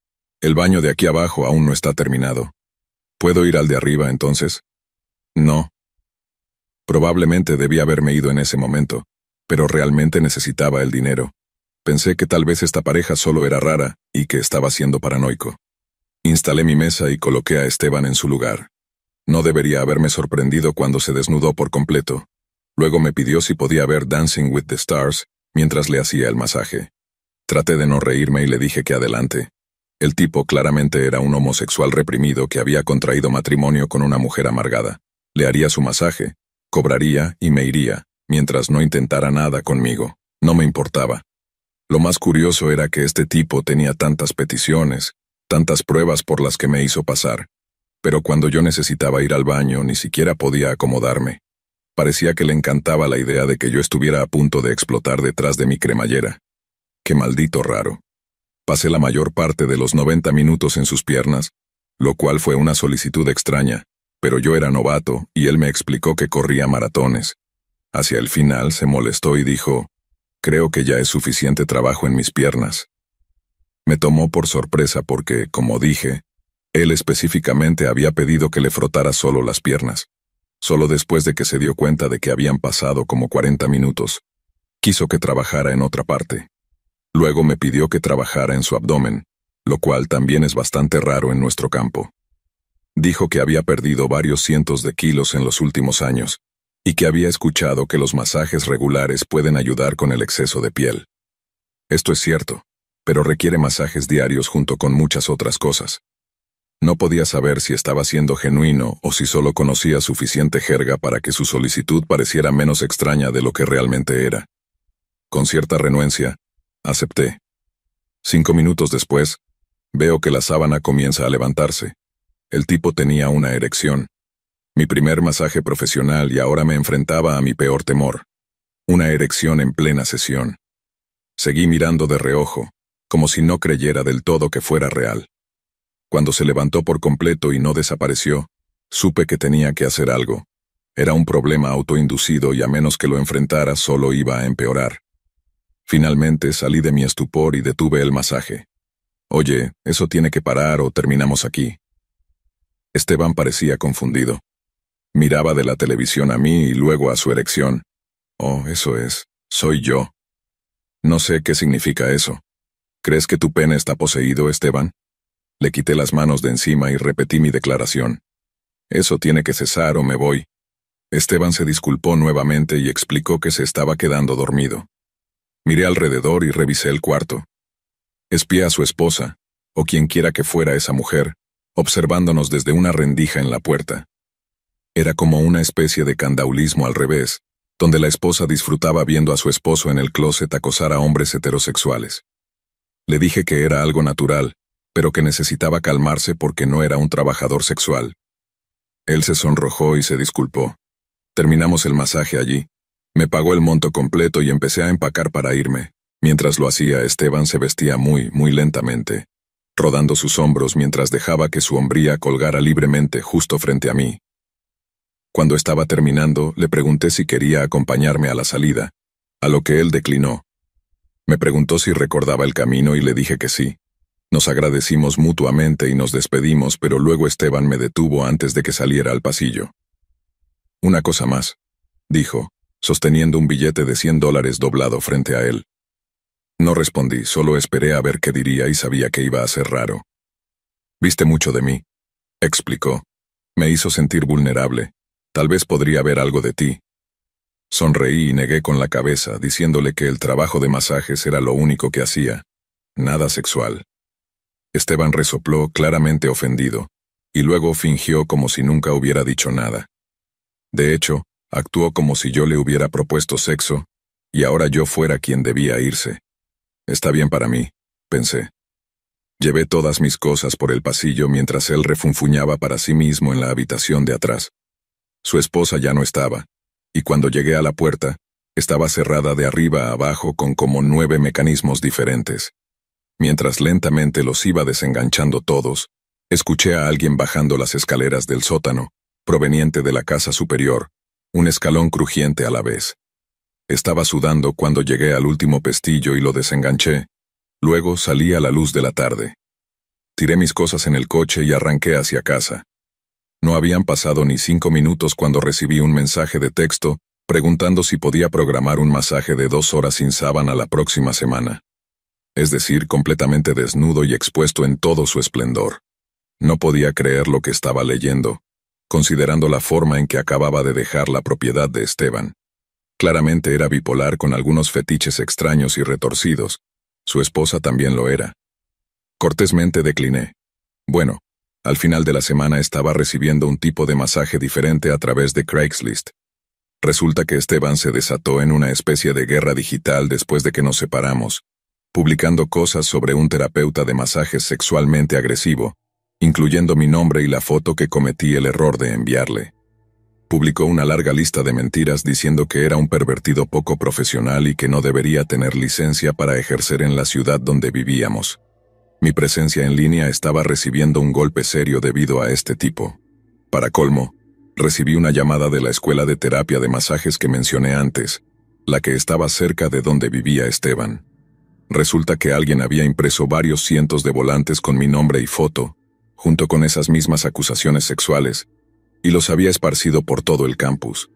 El baño de aquí abajo aún no está terminado. ¿Puedo ir al de arriba entonces? No. Probablemente debí haberme ido en ese momento, pero realmente necesitaba el dinero. Pensé que tal vez esta pareja solo era rara y que estaba siendo paranoico. Instalé mi mesa y coloqué a Esteban en su lugar. No debería haberme sorprendido cuando se desnudó por completo. Luego me pidió si podía ver Dancing with the Stars mientras le hacía el masaje. Traté de no reírme y le dije que adelante. El tipo claramente era un homosexual reprimido que había contraído matrimonio con una mujer amargada. Le haría su masaje, cobraría y me iría, mientras no intentara nada conmigo. No me importaba. Lo más curioso era que este tipo tenía tantas peticiones, tantas pruebas por las que me hizo pasar. Pero cuando yo necesitaba ir al baño, ni siquiera podía acomodarme. Parecía que le encantaba la idea de que yo estuviera a punto de explotar detrás de mi cremallera. ¡Qué maldito raro! Pasé la mayor parte de los noventa minutos en sus piernas, lo cual fue una solicitud extraña, pero yo era novato y él me explicó que corría maratones. Hacia el final se molestó y dijo, «Creo que ya es suficiente trabajo en mis piernas». Me tomó por sorpresa porque, como dije, él específicamente había pedido que le frotara solo las piernas. Solo después de que se dio cuenta de que habían pasado como cuarenta minutos, quiso que trabajara en otra parte. Luego me pidió que trabajara en su abdomen, lo cual también es bastante raro en nuestro campo. Dijo que había perdido varios cientos de kilos en los últimos años, y que había escuchado que los masajes regulares pueden ayudar con el exceso de piel. Esto es cierto, pero requiere masajes diarios junto con muchas otras cosas. No podía saber si estaba siendo genuino o si solo conocía suficiente jerga para que su solicitud pareciera menos extraña de lo que realmente era. Con cierta renuencia, acepté. Cinco minutos después, veo que la sábana comienza a levantarse. El tipo tenía una erección. Mi primer masaje profesional y ahora me enfrentaba a mi peor temor. Una erección en plena sesión. Seguí mirando de reojo, como si no creyera del todo que fuera real. Cuando se levantó por completo y no desapareció, supe que tenía que hacer algo. Era un problema autoinducido y a menos que lo enfrentara solo iba a empeorar. Finalmente salí de mi estupor y detuve el masaje. Oye, eso tiene que parar o terminamos aquí. Esteban parecía confundido. Miraba de la televisión a mí y luego a su erección. Oh, eso es, soy yo. No sé qué significa eso. ¿Crees que tu pene está poseído, Esteban? Le quité las manos de encima y repetí mi declaración. Eso tiene que cesar o me voy. Esteban se disculpó nuevamente y explicó que se estaba quedando dormido. Miré alrededor y revisé el cuarto. Espié a su esposa, o quien quiera que fuera esa mujer, observándonos desde una rendija en la puerta. Era como una especie de candaulismo al revés, donde la esposa disfrutaba viendo a su esposo en el closet acosar a hombres heterosexuales. Le dije que era algo natural, pero que necesitaba calmarse porque no era un trabajador sexual. Él se sonrojó y se disculpó. Terminamos el masaje allí. Me pagó el monto completo y empecé a empacar para irme. Mientras lo hacía, Esteban se vestía muy, muy lentamente, rodando sus hombros mientras dejaba que su hombría colgara libremente justo frente a mí. Cuando estaba terminando, le pregunté si quería acompañarme a la salida, a lo que él declinó. Me preguntó si recordaba el camino y le dije que sí. Nos agradecimos mutuamente y nos despedimos, pero luego Esteban me detuvo antes de que saliera al pasillo. Una cosa más, dijo, sosteniendo un billete de cien dólares doblado frente a él. No respondí, solo esperé a ver qué diría y sabía que iba a ser raro. Viste mucho de mí, explicó. Me hizo sentir vulnerable. Tal vez podría ver algo de ti. Sonreí y negué con la cabeza, diciéndole que el trabajo de masajes era lo único que hacía. Nada sexual. Esteban resopló, claramente ofendido, y luego fingió como si nunca hubiera dicho nada. De hecho, actuó como si yo le hubiera propuesto sexo, y ahora yo fuera quien debía irse. Está bien para mí, pensé. Llevé todas mis cosas por el pasillo mientras él refunfuñaba para sí mismo en la habitación de atrás. Su esposa ya no estaba, y cuando llegué a la puerta, estaba cerrada de arriba a abajo con como nueve mecanismos diferentes. Mientras lentamente los iba desenganchando todos, escuché a alguien bajando las escaleras del sótano, proveniente de la casa superior, un escalón crujiente a la vez. Estaba sudando cuando llegué al último pestillo y lo desenganché. Luego salí a la luz de la tarde. Tiré mis cosas en el coche y arranqué hacia casa. No habían pasado ni cinco minutos cuando recibí un mensaje de texto preguntando si podía programar un masaje de dos horas sin sábana la próxima semana. Es decir, completamente desnudo y expuesto en todo su esplendor. No podía creer lo que estaba leyendo, considerando la forma en que acababa de dejar la propiedad de Esteban. Claramente era bipolar con algunos fetiches extraños y retorcidos. Su esposa también lo era. Cortésmente decliné. Bueno, al final de la semana estaba recibiendo un tipo de masaje diferente a través de Craigslist. Resulta que Esteban se desató en una especie de guerra digital después de que nos separamos, publicando cosas sobre un terapeuta de masajes sexualmente agresivo, incluyendo mi nombre y la foto que cometí el error de enviarle. Publicó una larga lista de mentiras diciendo que era un pervertido poco profesional y que no debería tener licencia para ejercer en la ciudad donde vivíamos. Mi presencia en línea estaba recibiendo un golpe serio debido a este tipo. Para colmo, recibí una llamada de la escuela de terapia de masajes que mencioné antes, la que estaba cerca de donde vivía Esteban. Resulta que alguien había impreso varios cientos de volantes con mi nombre y foto, junto con esas mismas acusaciones sexuales, y los había esparcido por todo el campus.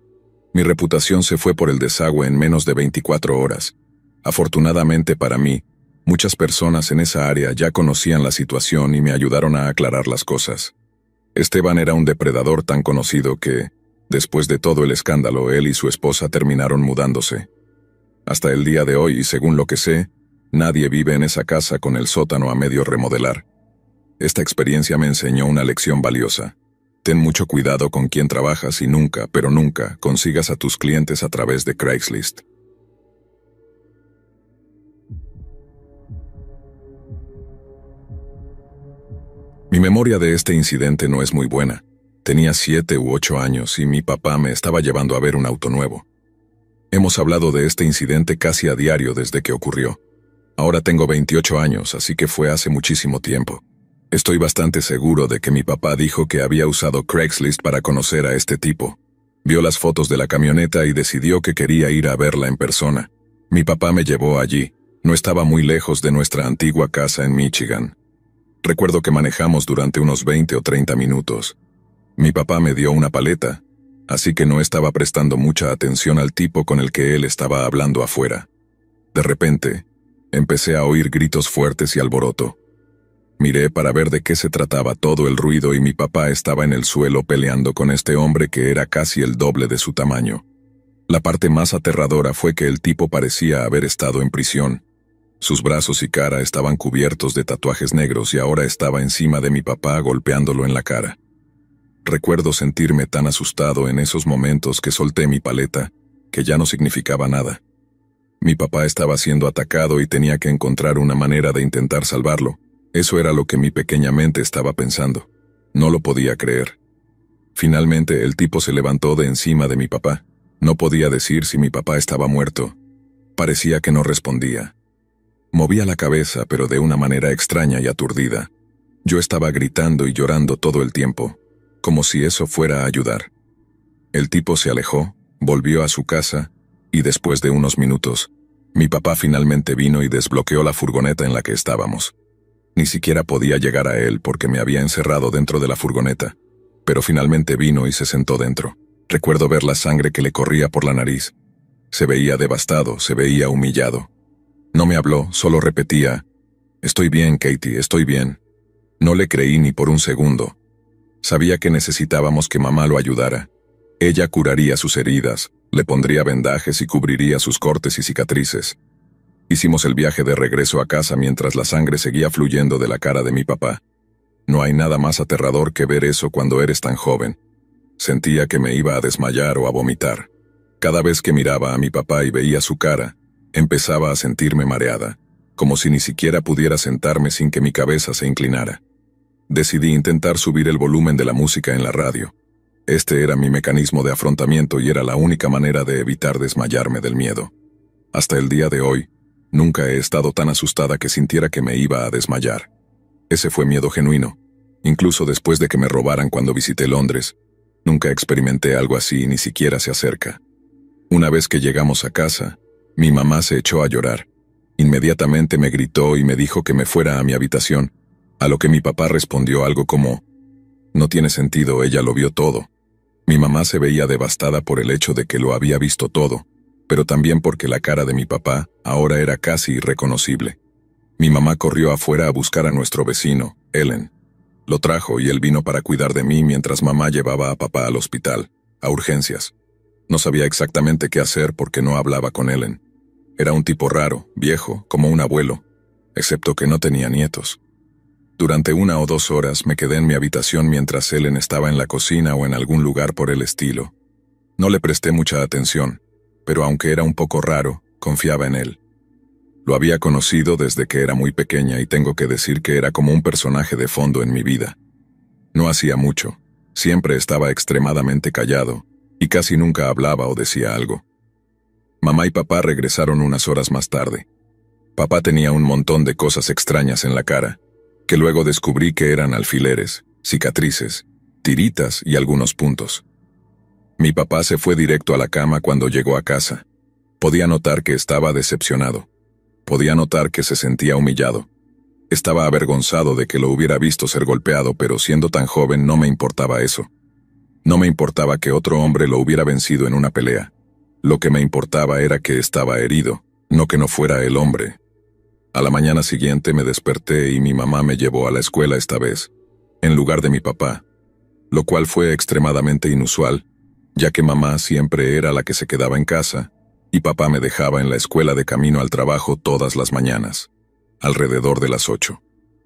Mi reputación se fue por el desagüe en menos de veinticuatro horas. Afortunadamente para mí, muchas personas en esa área ya conocían la situación y me ayudaron a aclarar las cosas. Esteban era un depredador tan conocido que, después de todo el escándalo, él y su esposa terminaron mudándose. Hasta el día de hoy, y según lo que sé, nadie vive en esa casa con el sótano a medio remodelar. Esta experiencia me enseñó una lección valiosa. Ten mucho cuidado con quién trabajas y nunca, pero nunca, consigas a tus clientes a través de Craigslist. Mi memoria de este incidente no es muy buena. Tenía siete u ocho años y mi papá me estaba llevando a ver un auto nuevo. Hemos hablado de este incidente casi a diario desde que ocurrió. Ahora tengo veintiocho años, así que fue hace muchísimo tiempo. Estoy bastante seguro de que mi papá dijo que había usado Craigslist para conocer a este tipo. Vio las fotos de la camioneta y decidió que quería ir a verla en persona. Mi papá me llevó allí, No estaba muy lejos de nuestra antigua casa en Michigan. Recuerdo que manejamos durante unos veinte o treinta minutos. Mi papá me dio una paleta, así que no estaba prestando mucha atención al tipo con el que él estaba hablando afuera. De repente, empecé a oír gritos fuertes y alboroto. Miré para ver de qué se trataba todo el ruido y mi papá estaba en el suelo peleando con este hombre que era casi el doble de su tamaño. La parte más aterradora fue que el tipo parecía haber estado en prisión. Sus brazos y cara estaban cubiertos de tatuajes negros y ahora estaba encima de mi papá golpeándolo en la cara. Recuerdo sentirme tan asustado en esos momentos que solté mi paleta, que ya no significaba nada. Mi papá estaba siendo atacado y tenía que encontrar una manera de intentar salvarlo. Eso era lo que mi pequeña mente estaba pensando. No lo podía creer. Finalmente el tipo se levantó de encima de mi papá. No podía decir si mi papá estaba muerto. Parecía que no respondía. Movía la cabeza, pero de una manera extraña y aturdida. Yo estaba gritando y llorando todo el tiempo, como si eso fuera a ayudar. El tipo se alejó, volvió a su casa, y después de unos minutos, mi papá finalmente vino y desbloqueó la furgoneta en la que estábamos. Ni siquiera podía llegar a él porque me había encerrado dentro de la furgoneta, pero finalmente vino y se sentó dentro. Recuerdo ver la sangre que le corría por la nariz. Se veía devastado, se veía humillado. No me habló, solo repetía, «Estoy bien, Katie, estoy bien». No le creí ni por un segundo. Sabía que necesitábamos que mamá lo ayudara. Ella curaría sus heridas, le pondría vendajes y cubriría sus cortes y cicatrices. Hicimos el viaje de regreso a casa mientras la sangre seguía fluyendo de la cara de mi papá. No hay nada más aterrador que ver eso cuando eres tan joven. Sentía que me iba a desmayar o a vomitar. Cada vez que miraba a mi papá y veía su cara, empezaba a sentirme mareada, como si ni siquiera pudiera sentarme sin que mi cabeza se inclinara. Decidí intentar subir el volumen de la música en la radio. Este era mi mecanismo de afrontamiento y era la única manera de evitar desmayarme del miedo. Hasta el día de hoy, nunca he estado tan asustada que sintiera que me iba a desmayar. Ese fue miedo genuino. Incluso después de que me robaran cuando visité Londres, nunca experimenté algo así, ni siquiera se acerca. Una vez que llegamos a casa, mi mamá se echó a llorar. Inmediatamente me gritó y me dijo que me fuera a mi habitación, a lo que mi papá respondió algo como, «No tiene sentido, ella lo vio todo». Mi mamá se veía devastada por el hecho de que lo había visto todo, pero también porque la cara de mi papá ahora era casi irreconocible. Mi mamá corrió afuera a buscar a nuestro vecino, Ellen. Lo trajo y él vino para cuidar de mí mientras mamá llevaba a papá al hospital, a urgencias. No sabía exactamente qué hacer porque no hablaba con Ellen. Era un tipo raro, viejo, como un abuelo, excepto que no tenía nietos. Durante una o dos horas me quedé en mi habitación mientras Ellen estaba en la cocina o en algún lugar por el estilo. No le presté mucha atención, pero aunque era un poco raro, confiaba en él. Lo había conocido desde que era muy pequeña y tengo que decir que era como un personaje de fondo en mi vida. No hacía mucho, siempre estaba extremadamente callado, y casi nunca hablaba o decía algo. Mamá y papá regresaron unas horas más tarde. Papá tenía un montón de cosas extrañas en la cara, que luego descubrí que eran alfileres, cicatrices, tiritas y algunos puntos. Mi papá se fue directo a la cama cuando llegó a casa. Podía notar que estaba decepcionado. Podía notar que se sentía humillado. Estaba avergonzado de que lo hubiera visto ser golpeado, pero siendo tan joven no me importaba eso. No me importaba que otro hombre lo hubiera vencido en una pelea. Lo que me importaba era que estaba herido, no que no fuera el hombre. A la mañana siguiente me desperté y mi mamá me llevó a la escuela esta vez, en lugar de mi papá, lo cual fue extremadamente inusual, ya que mamá siempre era la que se quedaba en casa, y papá me dejaba en la escuela de camino al trabajo todas las mañanas, alrededor de las ocho.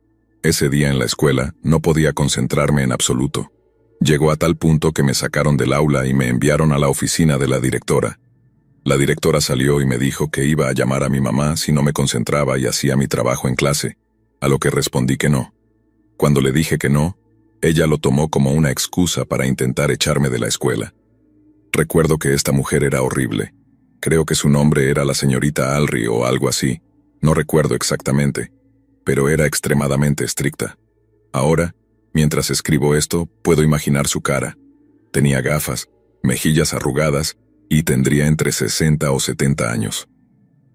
Ese día en la escuela no podía concentrarme en absoluto. Llegó a tal punto que me sacaron del aula y me enviaron a la oficina de la directora. La directora salió y me dijo que iba a llamar a mi mamá si no me concentraba y hacía mi trabajo en clase, a lo que respondí que no. Cuando le dije que no, ella lo tomó como una excusa para intentar echarme de la escuela. Recuerdo que esta mujer era horrible. Creo que su nombre era la señorita Alry o algo así, no recuerdo exactamente, pero era extremadamente estricta. Ahora, mientras escribo esto, puedo imaginar su cara. Tenía gafas, mejillas arrugadas, y tendría entre sesenta o setenta años.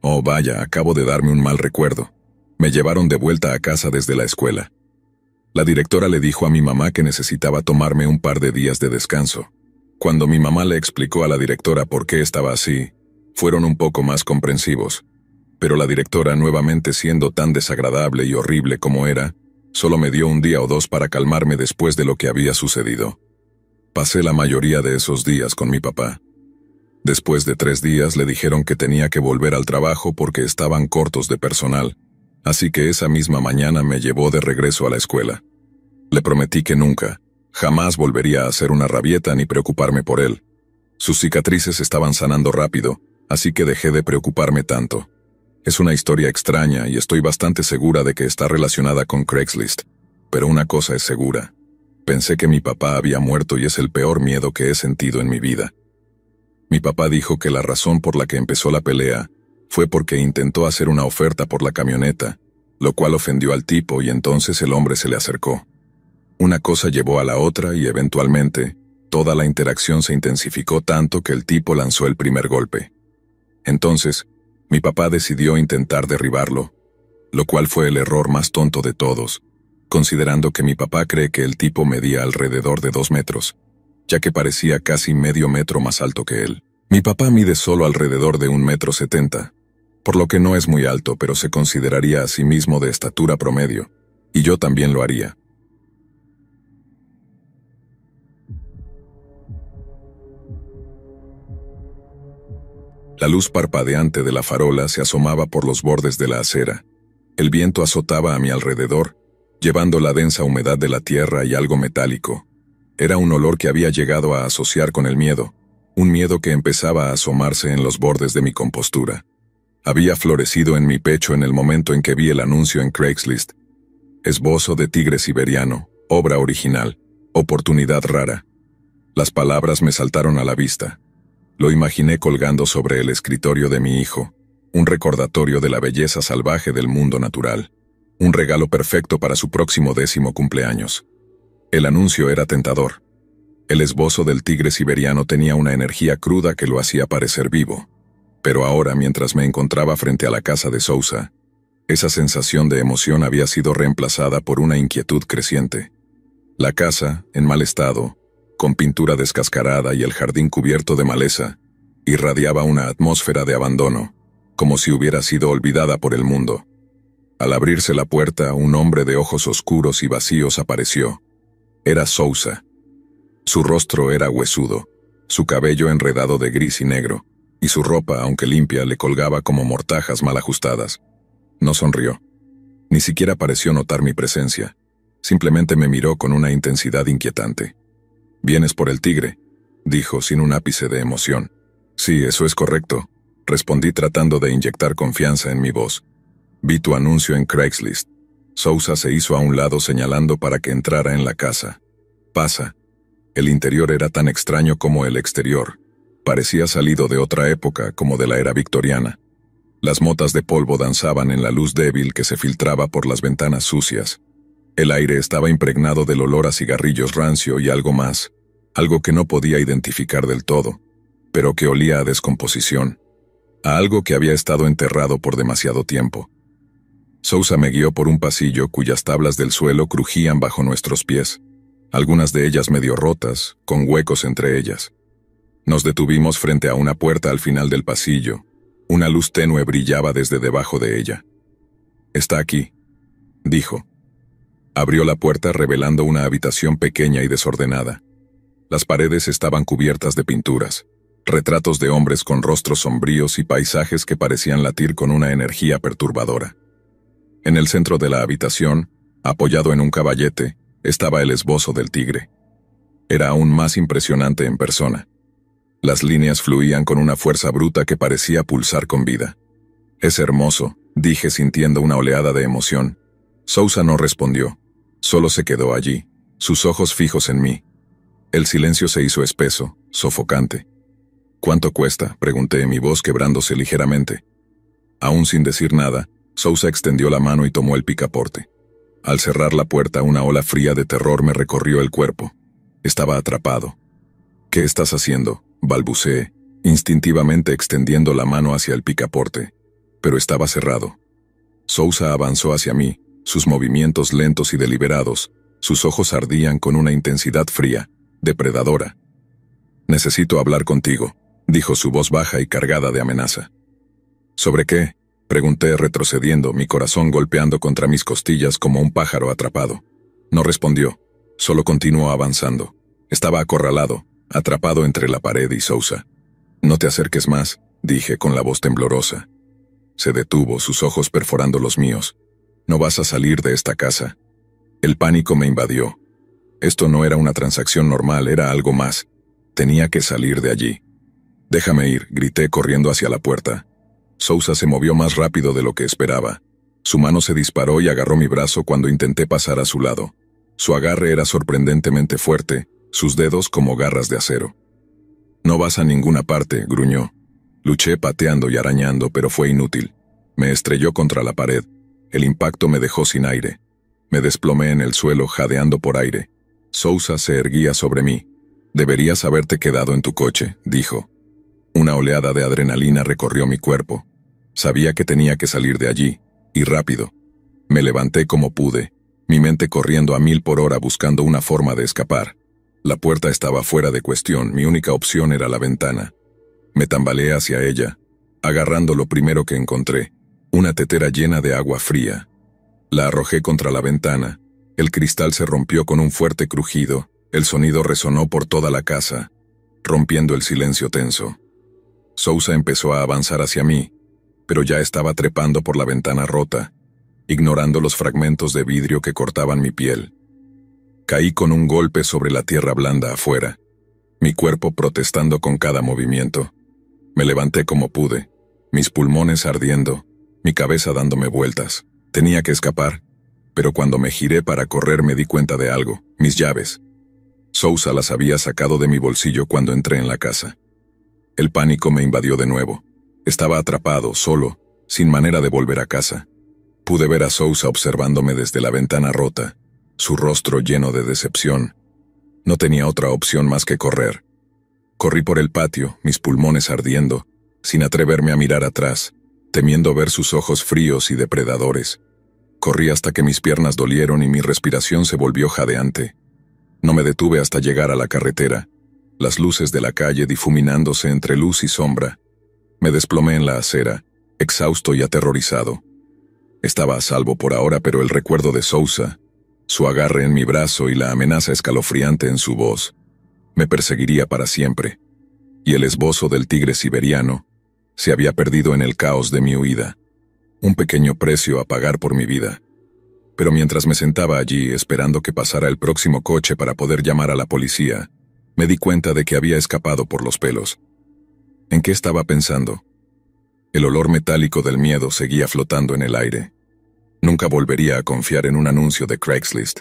Oh, vaya, acabo de darme un mal recuerdo. Me llevaron de vuelta a casa desde la escuela. La directora le dijo a mi mamá que necesitaba tomarme un par de días de descanso. Cuando mi mamá le explicó a la directora por qué estaba así, fueron un poco más comprensivos. Pero la directora, nuevamente siendo tan desagradable y horrible como era, solo me dio un día o dos para calmarme después de lo que había sucedido. Pasé la mayoría de esos días con mi papá. Después de tres días le dijeron que tenía que volver al trabajo porque estaban cortos de personal, así que esa misma mañana me llevó de regreso a la escuela. Le prometí que nunca, jamás volvería a hacer una rabieta ni preocuparme por él. Sus cicatrices estaban sanando rápido, así que dejé de preocuparme tanto. Es una historia extraña y estoy bastante segura de que está relacionada con Craigslist, pero una cosa es segura. Pensé que mi papá había muerto y es el peor miedo que he sentido en mi vida. Mi papá dijo que la razón por la que empezó la pelea fue porque intentó hacer una oferta por la camioneta, lo cual ofendió al tipo y entonces el hombre se le acercó. Una cosa llevó a la otra y eventualmente, toda la interacción se intensificó tanto que el tipo lanzó el primer golpe. Entonces, mi papá decidió intentar derribarlo, lo cual fue el error más tonto de todos, considerando que mi papá cree que el tipo medía alrededor de dos metros, ya que parecía casi medio metro más alto que él. Mi papá mide solo alrededor de un metro setenta, por lo que no es muy alto, pero se consideraría a sí mismo de estatura promedio, y yo también lo haría. La luz parpadeante de la farola se asomaba por los bordes de la acera. El viento azotaba a mi alrededor, llevando la densa humedad de la tierra y algo metálico. Era un olor que había llegado a asociar con el miedo, un miedo que empezaba a asomarse en los bordes de mi compostura. Había florecido en mi pecho en el momento en que vi el anuncio en Craigslist. Esbozo de tigre siberiano, obra original, oportunidad rara. Las palabras me saltaron a la vista. Lo imaginé colgando sobre el escritorio de mi hijo, un recordatorio de la belleza salvaje del mundo natural, un regalo perfecto para su próximo décimo cumpleaños. El anuncio era tentador. El esbozo del tigre siberiano tenía una energía cruda que lo hacía parecer vivo. Pero ahora, mientras me encontraba frente a la casa de Sousa, esa sensación de emoción había sido reemplazada por una inquietud creciente. La casa, en mal estado, con pintura descascarada y el jardín cubierto de maleza, irradiaba una atmósfera de abandono, como si hubiera sido olvidada por el mundo. Al abrirse la puerta, un hombre de ojos oscuros y vacíos apareció. Era Sousa. Su rostro era huesudo, su cabello enredado de gris y negro, y su ropa, aunque limpia, le colgaba como mortajas mal ajustadas. No sonrió. Ni siquiera pareció notar mi presencia. Simplemente me miró con una intensidad inquietante. «¿Vienes por el tigre?», dijo sin un ápice de emoción. «Sí, eso es correcto», respondí tratando de inyectar confianza en mi voz. «Vi tu anuncio en Craigslist». Sousa se hizo a un lado señalando para que entrara en la casa. «Pasa». El interior era tan extraño como el exterior. Parecía salido de otra época, como de la era victoriana. Las motas de polvo danzaban en la luz débil que se filtraba por las ventanas sucias. El aire estaba impregnado del olor a cigarrillos rancio y algo más, algo que no podía identificar del todo, pero que olía a descomposición, a algo que había estado enterrado por demasiado tiempo. Sousa me guió por un pasillo cuyas tablas del suelo crujían bajo nuestros pies, algunas de ellas medio rotas, con huecos entre ellas. Nos detuvimos frente a una puerta al final del pasillo. Una luz tenue brillaba desde debajo de ella. «Está aquí», dijo. Abrió la puerta revelando una habitación pequeña y desordenada. Las paredes estaban cubiertas de pinturas, retratos de hombres con rostros sombríos y paisajes que parecían latir con una energía perturbadora. En el centro de la habitación, apoyado en un caballete, estaba el esbozo del tigre. Era aún más impresionante en persona. Las líneas fluían con una fuerza bruta que parecía pulsar con vida. «Es hermoso», dije sintiendo una oleada de emoción. Sousa no respondió. Solo se quedó allí, sus ojos fijos en mí. El silencio se hizo espeso, sofocante. «¿Cuánto cuesta?», pregunté, mi voz quebrándose ligeramente. Aún sin decir nada, Sousa extendió la mano y tomó el picaporte. Al cerrar la puerta, una ola fría de terror me recorrió el cuerpo. Estaba atrapado. «¿Qué estás haciendo?», balbuceé, instintivamente extendiendo la mano hacia el picaporte. pero estaba cerrado. Sousa avanzó hacia mí, sus movimientos lentos y deliberados, sus ojos ardían con una intensidad fría, depredadora. «Necesito hablar contigo», dijo su voz baja y cargada de amenaza. «¿Sobre qué?», pregunté retrocediendo, mi corazón golpeando contra mis costillas como un pájaro atrapado. No respondió, solo continuó avanzando. Estaba acorralado, atrapado entre la pared y Sousa. «No te acerques más», dije con la voz temblorosa. Se detuvo, sus ojos perforando los míos. «No vas a salir de esta casa». El pánico me invadió. Esto no era una transacción normal, era algo más. Tenía que salir de allí. «Déjame ir», grité corriendo hacia la puerta. Sousa se movió más rápido de lo que esperaba. Su mano se disparó y agarró mi brazo cuando intenté pasar a su lado. Su agarre era sorprendentemente fuerte, sus dedos como garras de acero. «No vas a ninguna parte», gruñó. Luché pateando y arañando, pero fue inútil. Me estrelló contra la pared. El impacto me dejó sin aire. Me desplomé en el suelo jadeando por aire. Sousa se erguía sobre mí. «Deberías haberte quedado en tu coche», dijo. Una oleada de adrenalina recorrió mi cuerpo. Sabía que tenía que salir de allí, y rápido. Me levanté como pude, mi mente corriendo a mil por hora buscando una forma de escapar. La puerta estaba fuera de cuestión, mi única opción era la ventana. Me tambaleé hacia ella, agarrando lo primero que encontré, una tetera llena de agua fría. La arrojé contra la ventana, el cristal se rompió con un fuerte crujido, el sonido resonó por toda la casa, rompiendo el silencio tenso. Sousa empezó a avanzar hacia mí, pero ya estaba trepando por la ventana rota, ignorando los fragmentos de vidrio que cortaban mi piel. Caí con un golpe sobre la tierra blanda afuera, mi cuerpo protestando con cada movimiento. Me levanté como pude, mis pulmones ardiendo, mi cabeza dándome vueltas. Tenía que escapar, pero cuando me giré para correr me di cuenta de algo, mis llaves. Sousa las había sacado de mi bolsillo cuando entré en la casa. El pánico me invadió de nuevo. Estaba atrapado, solo, sin manera de volver a casa. Pude ver a Sousa observándome desde la ventana rota, su rostro lleno de decepción. No tenía otra opción más que correr. Corrí por el patio, mis pulmones ardiendo, sin atreverme a mirar atrás, temiendo ver sus ojos fríos y depredadores. Corrí hasta que mis piernas dolieron y mi respiración se volvió jadeante. No me detuve hasta llegar a la carretera, las luces de la calle difuminándose entre luz y sombra. Me desplomé en la acera, exhausto y aterrorizado. Estaba a salvo por ahora, pero el recuerdo de Sousa, su agarre en mi brazo y la amenaza escalofriante en su voz, me perseguiría para siempre, y el esbozo del tigre siberiano se había perdido en el caos de mi huida. Un pequeño precio a pagar por mi vida. Pero mientras me sentaba allí esperando que pasara el próximo coche para poder llamar a la policía, me di cuenta de que había escapado por los pelos. ¿En qué estaba pensando? El olor metálico del miedo seguía flotando en el aire. Nunca volvería a confiar en un anuncio de Craigslist.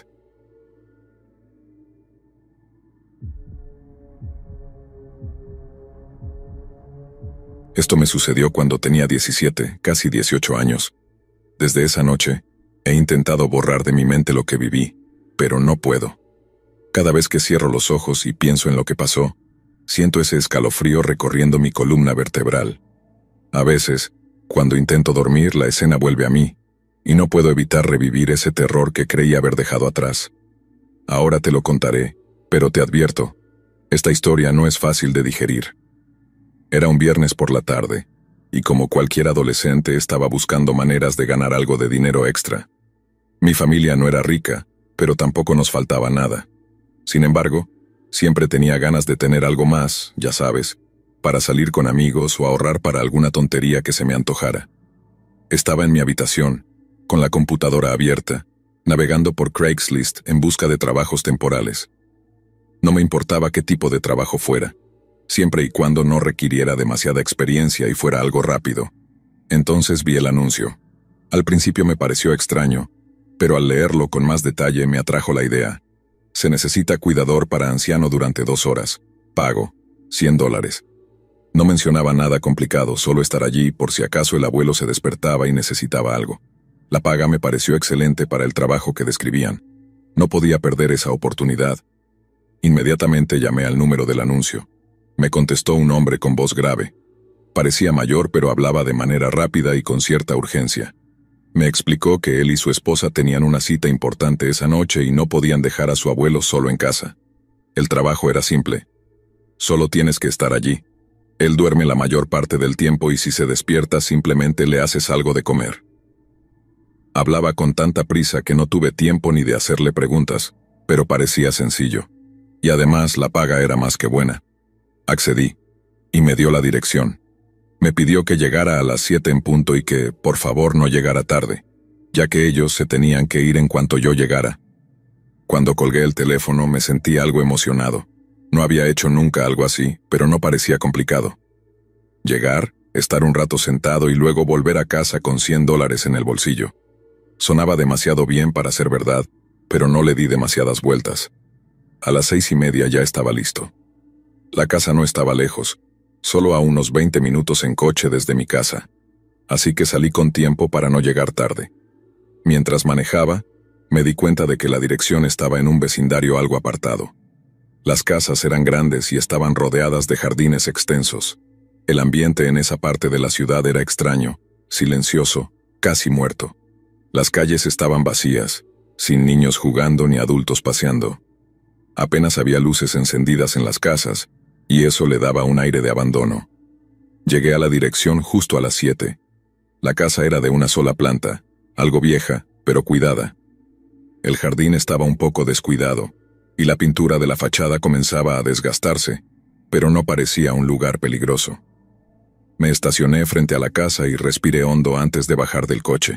Esto me sucedió cuando tenía diecisiete, casi dieciocho años. Desde esa noche, he intentado borrar de mi mente lo que viví, pero no puedo. Cada vez que cierro los ojos y pienso en lo que pasó, siento ese escalofrío recorriendo mi columna vertebral. A veces, cuando intento dormir, la escena vuelve a mí, y no puedo evitar revivir ese terror que creí haber dejado atrás. Ahora te lo contaré, pero te advierto, esta historia no es fácil de digerir. Era un viernes por la tarde, y como cualquier adolescente estaba buscando maneras de ganar algo de dinero extra. Mi familia no era rica, pero tampoco nos faltaba nada. Sin embargo, siempre tenía ganas de tener algo más, ya sabes, para salir con amigos o ahorrar para alguna tontería que se me antojara. Estaba en mi habitación, con la computadora abierta, navegando por Craigslist en busca de trabajos temporales. No me importaba qué tipo de trabajo fuera, siempre y cuando no requiriera demasiada experiencia y fuera algo rápido. Entonces vi el anuncio. Al principio me pareció extraño, pero al leerlo con más detalle me atrajo la idea. Se necesita cuidador para anciano durante dos horas. Pago, cien dólares. No mencionaba nada complicado, solo estar allí por si acaso el abuelo se despertaba y necesitaba algo. La paga me pareció excelente para el trabajo que describían. No podía perder esa oportunidad. Inmediatamente llamé al número del anuncio. Me contestó un hombre con voz grave. Parecía mayor, pero hablaba de manera rápida y con cierta urgencia. Me explicó que él y su esposa tenían una cita importante esa noche y no podían dejar a su abuelo solo en casa. El trabajo era simple. Solo tienes que estar allí. Él duerme la mayor parte del tiempo y si se despierta simplemente le haces algo de comer. Hablaba con tanta prisa que no tuve tiempo ni de hacerle preguntas, pero parecía sencillo. Y además la paga era más que buena. Accedí, y me dio la dirección. Me pidió que llegara a las siete en punto y que, por favor, no llegara tarde, ya que ellos se tenían que ir en cuanto yo llegara. Cuando colgué el teléfono me sentí algo emocionado. No había hecho nunca algo así, pero no parecía complicado. Llegar, estar un rato sentado y luego volver a casa con cien dólares en el bolsillo. Sonaba demasiado bien para ser verdad, pero no le di demasiadas vueltas. A las seis y media ya estaba listo. La casa no estaba lejos, solo a unos veinte minutos en coche desde mi casa, así que salí con tiempo para no llegar tarde. Mientras manejaba, me di cuenta de que la dirección estaba en un vecindario algo apartado. Las casas eran grandes y estaban rodeadas de jardines extensos. El ambiente en esa parte de la ciudad era extraño, silencioso, casi muerto. Las calles estaban vacías, sin niños jugando ni adultos paseando. Apenas había luces encendidas en las casas, y eso le daba un aire de abandono. Llegué a la dirección justo a las siete. La casa era de una sola planta, algo vieja, pero cuidada. El jardín estaba un poco descuidado, y la pintura de la fachada comenzaba a desgastarse, pero no parecía un lugar peligroso. Me estacioné frente a la casa y respiré hondo antes de bajar del coche.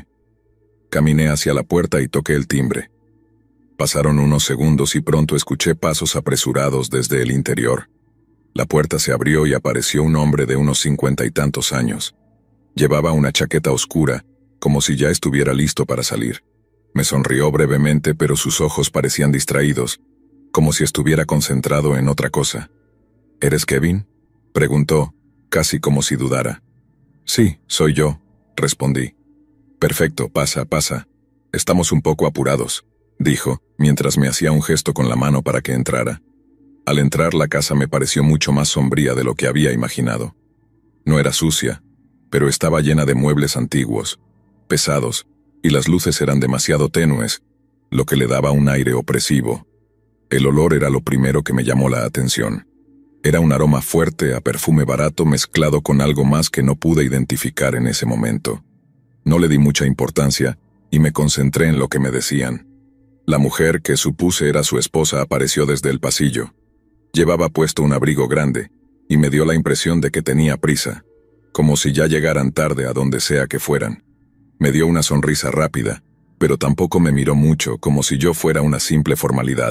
Caminé hacia la puerta y toqué el timbre. Pasaron unos segundos y pronto escuché pasos apresurados desde el interior. La puerta se abrió y apareció un hombre de unos cincuenta y tantos años. Llevaba una chaqueta oscura, como si ya estuviera listo para salir. Me sonrió brevemente, pero sus ojos parecían distraídos, como si estuviera concentrado en otra cosa. ¿Eres Kevin?, preguntó, casi como si dudara. Sí, soy yo, respondí. Perfecto, pasa, pasa. Estamos un poco apurados, dijo, mientras me hacía un gesto con la mano para que entrara. Al entrar, la casa me pareció mucho más sombría de lo que había imaginado. No era sucia, pero estaba llena de muebles antiguos, pesados, y las luces eran demasiado tenues, lo que le daba un aire opresivo. El olor era lo primero que me llamó la atención. Era un aroma fuerte a perfume barato mezclado con algo más que no pude identificar en ese momento. No le di mucha importancia y me concentré en lo que me decían. La mujer, que supuse era su esposa, apareció desde el pasillo. Llevaba puesto un abrigo grande y me dio la impresión de que tenía prisa, como si ya llegaran tarde a donde sea que fueran. Me dio una sonrisa rápida, pero tampoco me miró mucho, como si yo fuera una simple formalidad.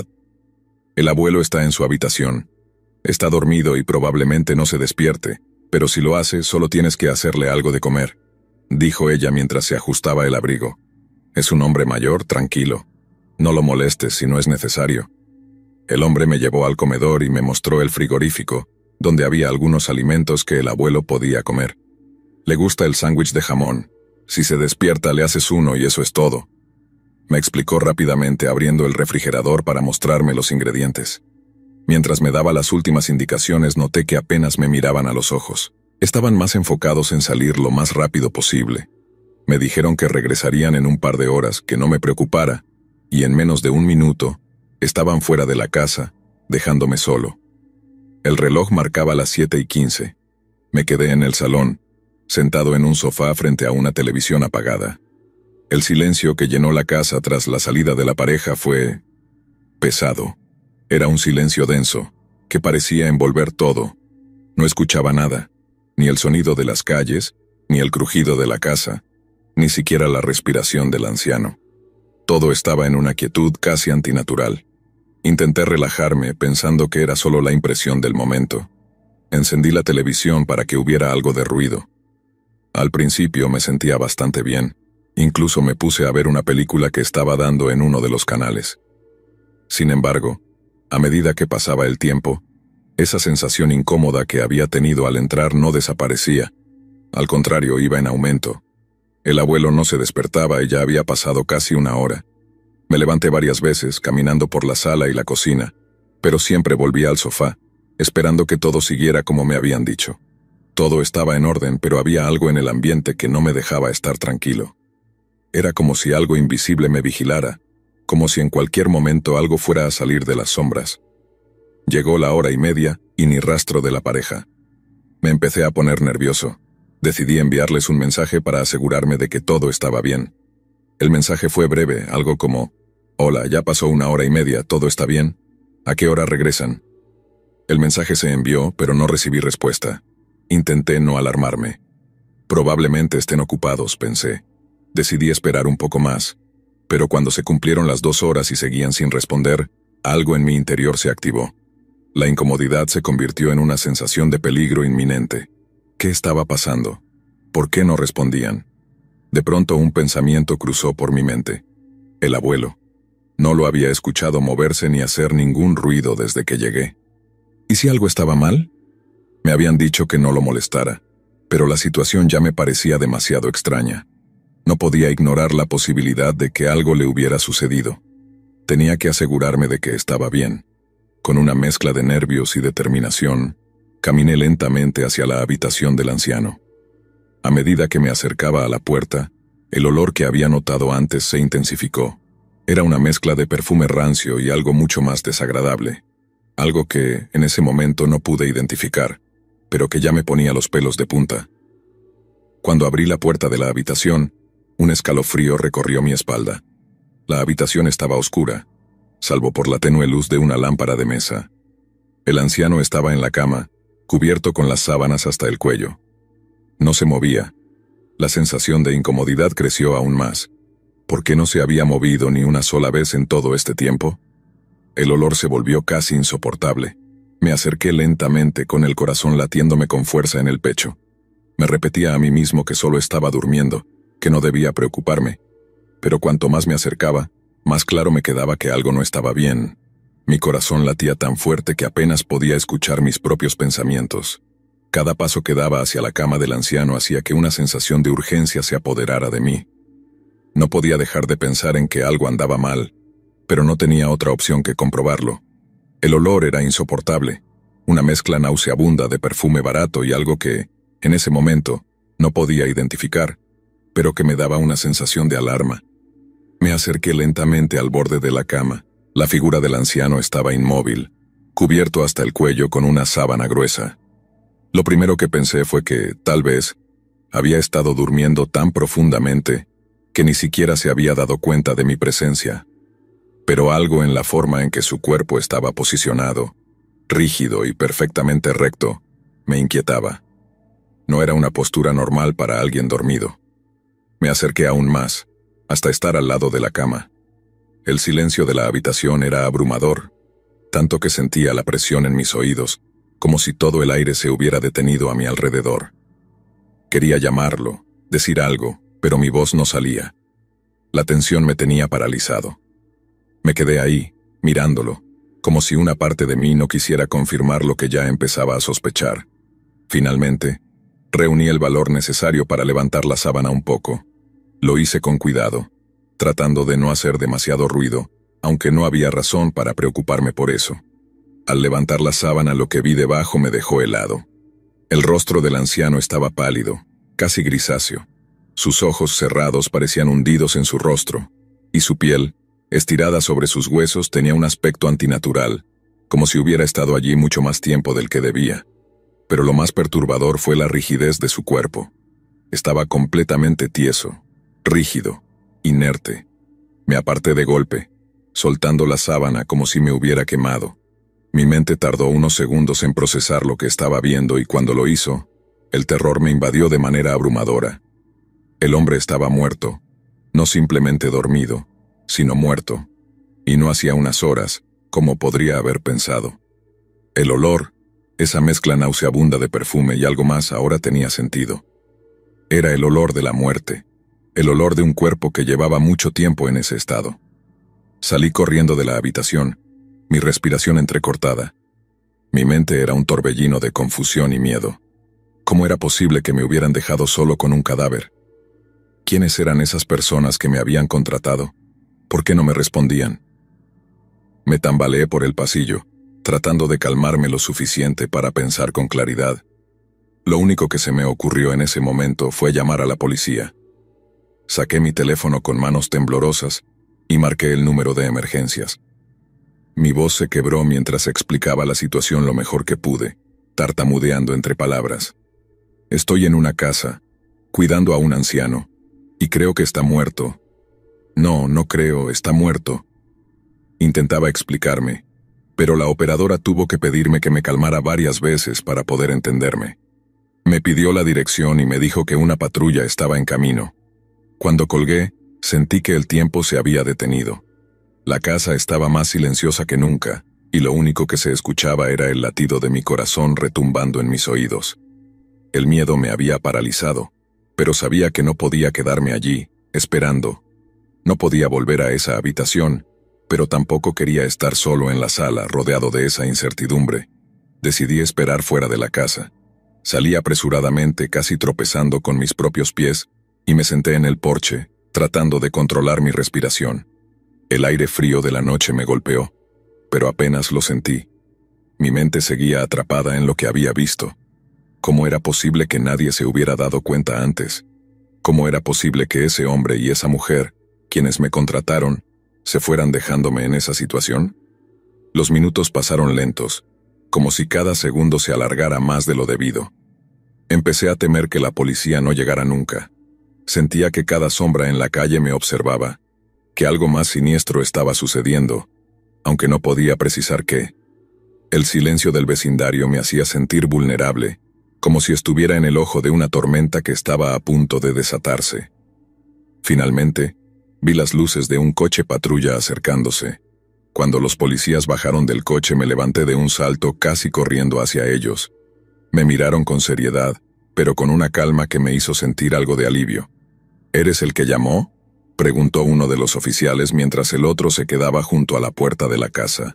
El abuelo está en su habitación. Está dormido y probablemente no se despierte, pero si lo hace, solo tienes que hacerle algo de comer, dijo ella mientras se ajustaba el abrigo. Es un hombre mayor, tranquilo. No lo molestes si no es necesario. El hombre me llevó al comedor y me mostró el frigorífico, donde había algunos alimentos que el abuelo podía comer. Le gusta el sándwich de jamón. Si se despierta le haces uno y eso es todo. Me explicó rápidamente abriendo el refrigerador para mostrarme los ingredientes. Mientras me daba las últimas indicaciones noté que apenas me miraban a los ojos. Estaban más enfocados en salir lo más rápido posible. Me dijeron que regresarían en un par de horas, que no me preocupara, y en menos de un minuto, estaban fuera de la casa, dejándome solo. El reloj marcaba las siete y quince. Me quedé en el salón, sentado en un sofá frente a una televisión apagada. El silencio que llenó la casa tras la salida de la pareja fue pesado. Era un silencio denso, que parecía envolver todo. No escuchaba nada, ni el sonido de las calles, ni el crujido de la casa, ni siquiera la respiración del anciano. Todo estaba en una quietud casi antinatural. Intenté relajarme pensando que era solo la impresión del momento. Encendí la televisión para que hubiera algo de ruido. Al principio me sentía bastante bien. Incluso me puse a ver una película que estaba dando en uno de los canales. Sin embargo, a medida que pasaba el tiempo, esa sensación incómoda que había tenido al entrar no desaparecía. Al contrario, iba en aumento. El abuelo no se despertaba y ya había pasado casi una hora. Me levanté varias veces, caminando por la sala y la cocina, pero siempre volvía al sofá, esperando que todo siguiera como me habían dicho. Todo estaba en orden, pero había algo en el ambiente que no me dejaba estar tranquilo. Era como si algo invisible me vigilara, como si en cualquier momento algo fuera a salir de las sombras. Llegó la hora y media y ni rastro de la pareja. Me empecé a poner nervioso. Decidí enviarles un mensaje para asegurarme de que todo estaba bien. El mensaje fue breve, algo como: «Hola, ya pasó una hora y media, ¿todo está bien? ¿A qué hora regresan?». El mensaje se envió, pero no recibí respuesta. Intenté no alarmarme. Probablemente estén ocupados, pensé. Decidí esperar un poco más. Pero cuando se cumplieron las dos horas y seguían sin responder, algo en mi interior se activó. La incomodidad se convirtió en una sensación de peligro inminente. ¿Qué estaba pasando? ¿Por qué no respondían? De pronto un pensamiento cruzó por mi mente. El abuelo. No lo había escuchado moverse ni hacer ningún ruido desde que llegué. ¿Y si algo estaba mal? Me habían dicho que no lo molestara, pero la situación ya me parecía demasiado extraña. No podía ignorar la posibilidad de que algo le hubiera sucedido. Tenía que asegurarme de que estaba bien. Con una mezcla de nervios y determinación, caminé lentamente hacia la habitación del anciano. A medida que me acercaba a la puerta, el olor que había notado antes se intensificó. Era una mezcla de perfume rancio y algo mucho más desagradable. Algo que, en ese momento, no pude identificar, pero que ya me ponía los pelos de punta. Cuando abrí la puerta de la habitación, un escalofrío recorrió mi espalda. La habitación estaba oscura, salvo por la tenue luz de una lámpara de mesa. El anciano estaba en la cama, cubierto con las sábanas hasta el cuello. No se movía. La sensación de incomodidad creció aún más. ¿Por qué no se había movido ni una sola vez en todo este tiempo? El olor se volvió casi insoportable. Me acerqué lentamente, con el corazón latiéndome con fuerza en el pecho. Me repetía a mí mismo que solo estaba durmiendo, que no debía preocuparme. Pero cuanto más me acercaba, más claro me quedaba que algo no estaba bien. Mi corazón latía tan fuerte que apenas podía escuchar mis propios pensamientos. Cada paso que daba hacia la cama del anciano hacía que una sensación de urgencia se apoderara de mí. No podía dejar de pensar en que algo andaba mal, pero no tenía otra opción que comprobarlo. El olor era insoportable, una mezcla nauseabunda de perfume barato y algo que, en ese momento, no podía identificar, pero que me daba una sensación de alarma. Me acerqué lentamente al borde de la cama. La figura del anciano estaba inmóvil, cubierto hasta el cuello con una sábana gruesa. Lo primero que pensé fue que, tal vez, había estado durmiendo tan profundamente que ni siquiera se había dado cuenta de mi presencia. Pero algo en la forma en que su cuerpo estaba posicionado, rígido y perfectamente recto, me inquietaba. No era una postura normal para alguien dormido. Me acerqué aún más, hasta estar al lado de la cama. El silencio de la habitación era abrumador, tanto que sentía la presión en mis oídos, como si todo el aire se hubiera detenido a mi alrededor. Quería llamarlo, decir algo, pero mi voz no salía. La tensión me tenía paralizado. Me quedé ahí, mirándolo, como si una parte de mí no quisiera confirmar lo que ya empezaba a sospechar. Finalmente, reuní el valor necesario para levantar la sábana un poco. Lo hice con cuidado, tratando de no hacer demasiado ruido, aunque no había razón para preocuparme por eso. Al levantar la sábana, lo que vi debajo me dejó helado. El rostro del anciano estaba pálido, casi grisáceo. Sus ojos cerrados parecían hundidos en su rostro, y su piel, estirada sobre sus huesos, tenía un aspecto antinatural, como si hubiera estado allí mucho más tiempo del que debía. Pero lo más perturbador fue la rigidez de su cuerpo. Estaba completamente tieso, rígido, inerte. Me aparté de golpe, soltando la sábana como si me hubiera quemado. Mi mente tardó unos segundos en procesar lo que estaba viendo y cuando lo hizo, el terror me invadió de manera abrumadora. El hombre estaba muerto, no simplemente dormido, sino muerto, y no hacía unas horas, como podría haber pensado. El olor, esa mezcla nauseabunda de perfume y algo más ahora tenía sentido. Era el olor de la muerte, el olor de un cuerpo que llevaba mucho tiempo en ese estado. Salí corriendo de la habitación, mi respiración entrecortada. Mi mente era un torbellino de confusión y miedo. ¿Cómo era posible que me hubieran dejado solo con un cadáver? ¿Quiénes eran esas personas que me habían contratado? ¿Por qué no me respondían? Me tambaleé por el pasillo, tratando de calmarme lo suficiente para pensar con claridad. Lo único que se me ocurrió en ese momento fue llamar a la policía. Saqué mi teléfono con manos temblorosas y marqué el número de emergencias. Mi voz se quebró mientras explicaba la situación lo mejor que pude, tartamudeando entre palabras. Estoy en una casa, cuidando a un anciano, y creo que está muerto. No, no creo, está muerto. Intentaba explicarme, pero la operadora tuvo que pedirme que me calmara varias veces para poder entenderme. Me pidió la dirección y me dijo que una patrulla estaba en camino. Cuando colgué, sentí que el tiempo se había detenido. La casa estaba más silenciosa que nunca, y lo único que se escuchaba era el latido de mi corazón retumbando en mis oídos. El miedo me había paralizado, pero sabía que no podía quedarme allí, esperando. No podía volver a esa habitación, pero tampoco quería estar solo en la sala, rodeado de esa incertidumbre. Decidí esperar fuera de la casa. Salí apresuradamente, casi tropezando con mis propios pies, y me senté en el porche, tratando de controlar mi respiración. El aire frío de la noche me golpeó, pero apenas lo sentí. Mi mente seguía atrapada en lo que había visto. ¿Cómo era posible que nadie se hubiera dado cuenta antes? ¿Cómo era posible que ese hombre y esa mujer, quienes me contrataron, se fueran dejándome en esa situación? Los minutos pasaron lentos, como si cada segundo se alargara más de lo debido. Empecé a temer que la policía no llegara nunca. Sentía que cada sombra en la calle me observaba, que algo más siniestro estaba sucediendo, aunque no podía precisar qué. El silencio del vecindario me hacía sentir vulnerable, como si estuviera en el ojo de una tormenta que estaba a punto de desatarse. Finalmente, vi las luces de un coche patrulla acercándose. Cuando los policías bajaron del coche me levanté de un salto casi corriendo hacia ellos. Me miraron con seriedad, pero con una calma que me hizo sentir algo de alivio. ¿Eres el que llamó?, preguntó uno de los oficiales mientras el otro se quedaba junto a la puerta de la casa.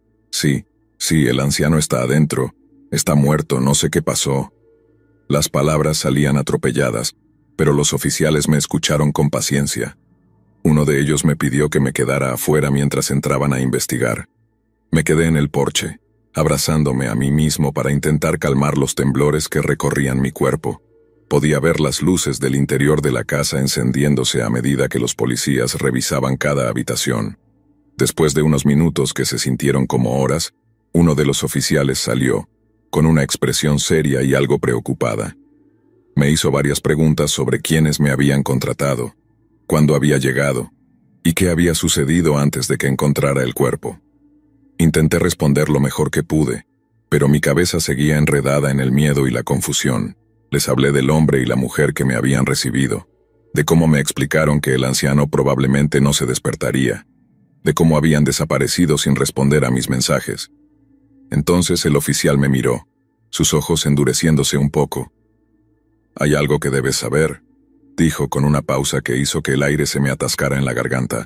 Sí, sí, el anciano está adentro. Está muerto, no sé qué pasó. Las palabras salían atropelladas, pero los oficiales me escucharon con paciencia. Uno de ellos me pidió que me quedara afuera mientras entraban a investigar. Me quedé en el porche, abrazándome a mí mismo para intentar calmar los temblores que recorrían mi cuerpo. Podía ver las luces del interior de la casa encendiéndose a medida que los policías revisaban cada habitación. Después de unos minutos que se sintieron como horas, uno de los oficiales salió, con una expresión seria y algo preocupada. Me hizo varias preguntas sobre quiénes me habían contratado, cuándo había llegado, y qué había sucedido antes de que encontrara el cuerpo. Intenté responder lo mejor que pude, pero mi cabeza seguía enredada en el miedo y la confusión. Les hablé del hombre y la mujer que me habían recibido, de cómo me explicaron que el anciano probablemente no se despertaría, de cómo habían desaparecido sin responder a mis mensajes. Entonces el oficial me miró, sus ojos endureciéndose un poco. «Hay algo que debes saber», dijo con una pausa que hizo que el aire se me atascara en la garganta.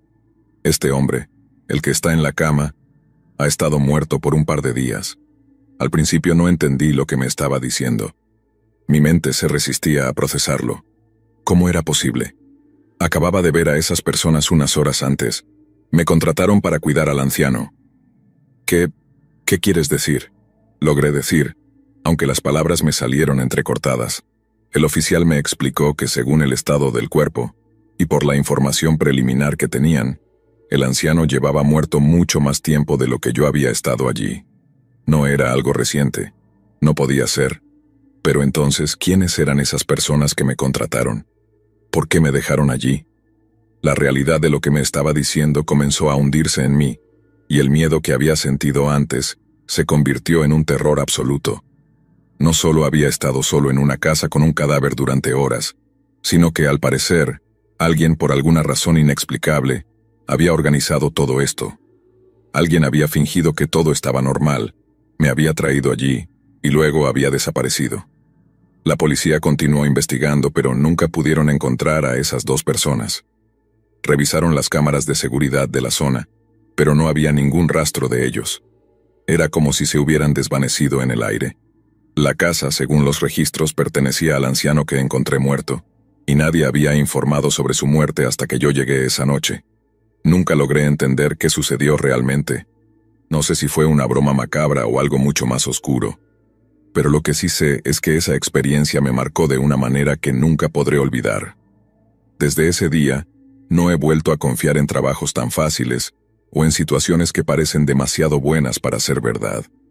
«Este hombre, el que está en la cama, ha estado muerto por un par de días. Al principio no entendí lo que me estaba diciendo. Mi mente se resistía a procesarlo. ¿Cómo era posible? Acababa de ver a esas personas unas horas antes. Me contrataron para cuidar al anciano. ¿Qué, qué quieres decir?», logré decir, aunque las palabras me salieron entrecortadas. El oficial me explicó que según el estado del cuerpo, y por la información preliminar que tenían, el anciano llevaba muerto mucho más tiempo de lo que yo había estado allí. No era algo reciente. No podía ser. Pero entonces, ¿quiénes eran esas personas que me contrataron? ¿Por qué me dejaron allí? La realidad de lo que me estaba diciendo comenzó a hundirse en mí, y el miedo que había sentido antes se convirtió en un terror absoluto. No solo había estado solo en una casa con un cadáver durante horas, sino que, al parecer, alguien por alguna razón inexplicable había organizado todo esto. Alguien había fingido que todo estaba normal, me había traído allí, y luego había desaparecido. La policía continuó investigando, pero nunca pudieron encontrar a esas dos personas. Revisaron las cámaras de seguridad de la zona, pero no había ningún rastro de ellos. Era como si se hubieran desvanecido en el aire. La casa, según los registros, pertenecía al anciano que encontré muerto, y nadie había informado sobre su muerte hasta que yo llegué esa noche. Nunca logré entender qué sucedió realmente. No sé si fue una broma macabra o algo mucho más oscuro. Pero lo que sí sé es que esa experiencia me marcó de una manera que nunca podré olvidar. Desde ese día, no he vuelto a confiar en trabajos tan fáciles o en situaciones que parecen demasiado buenas para ser verdad.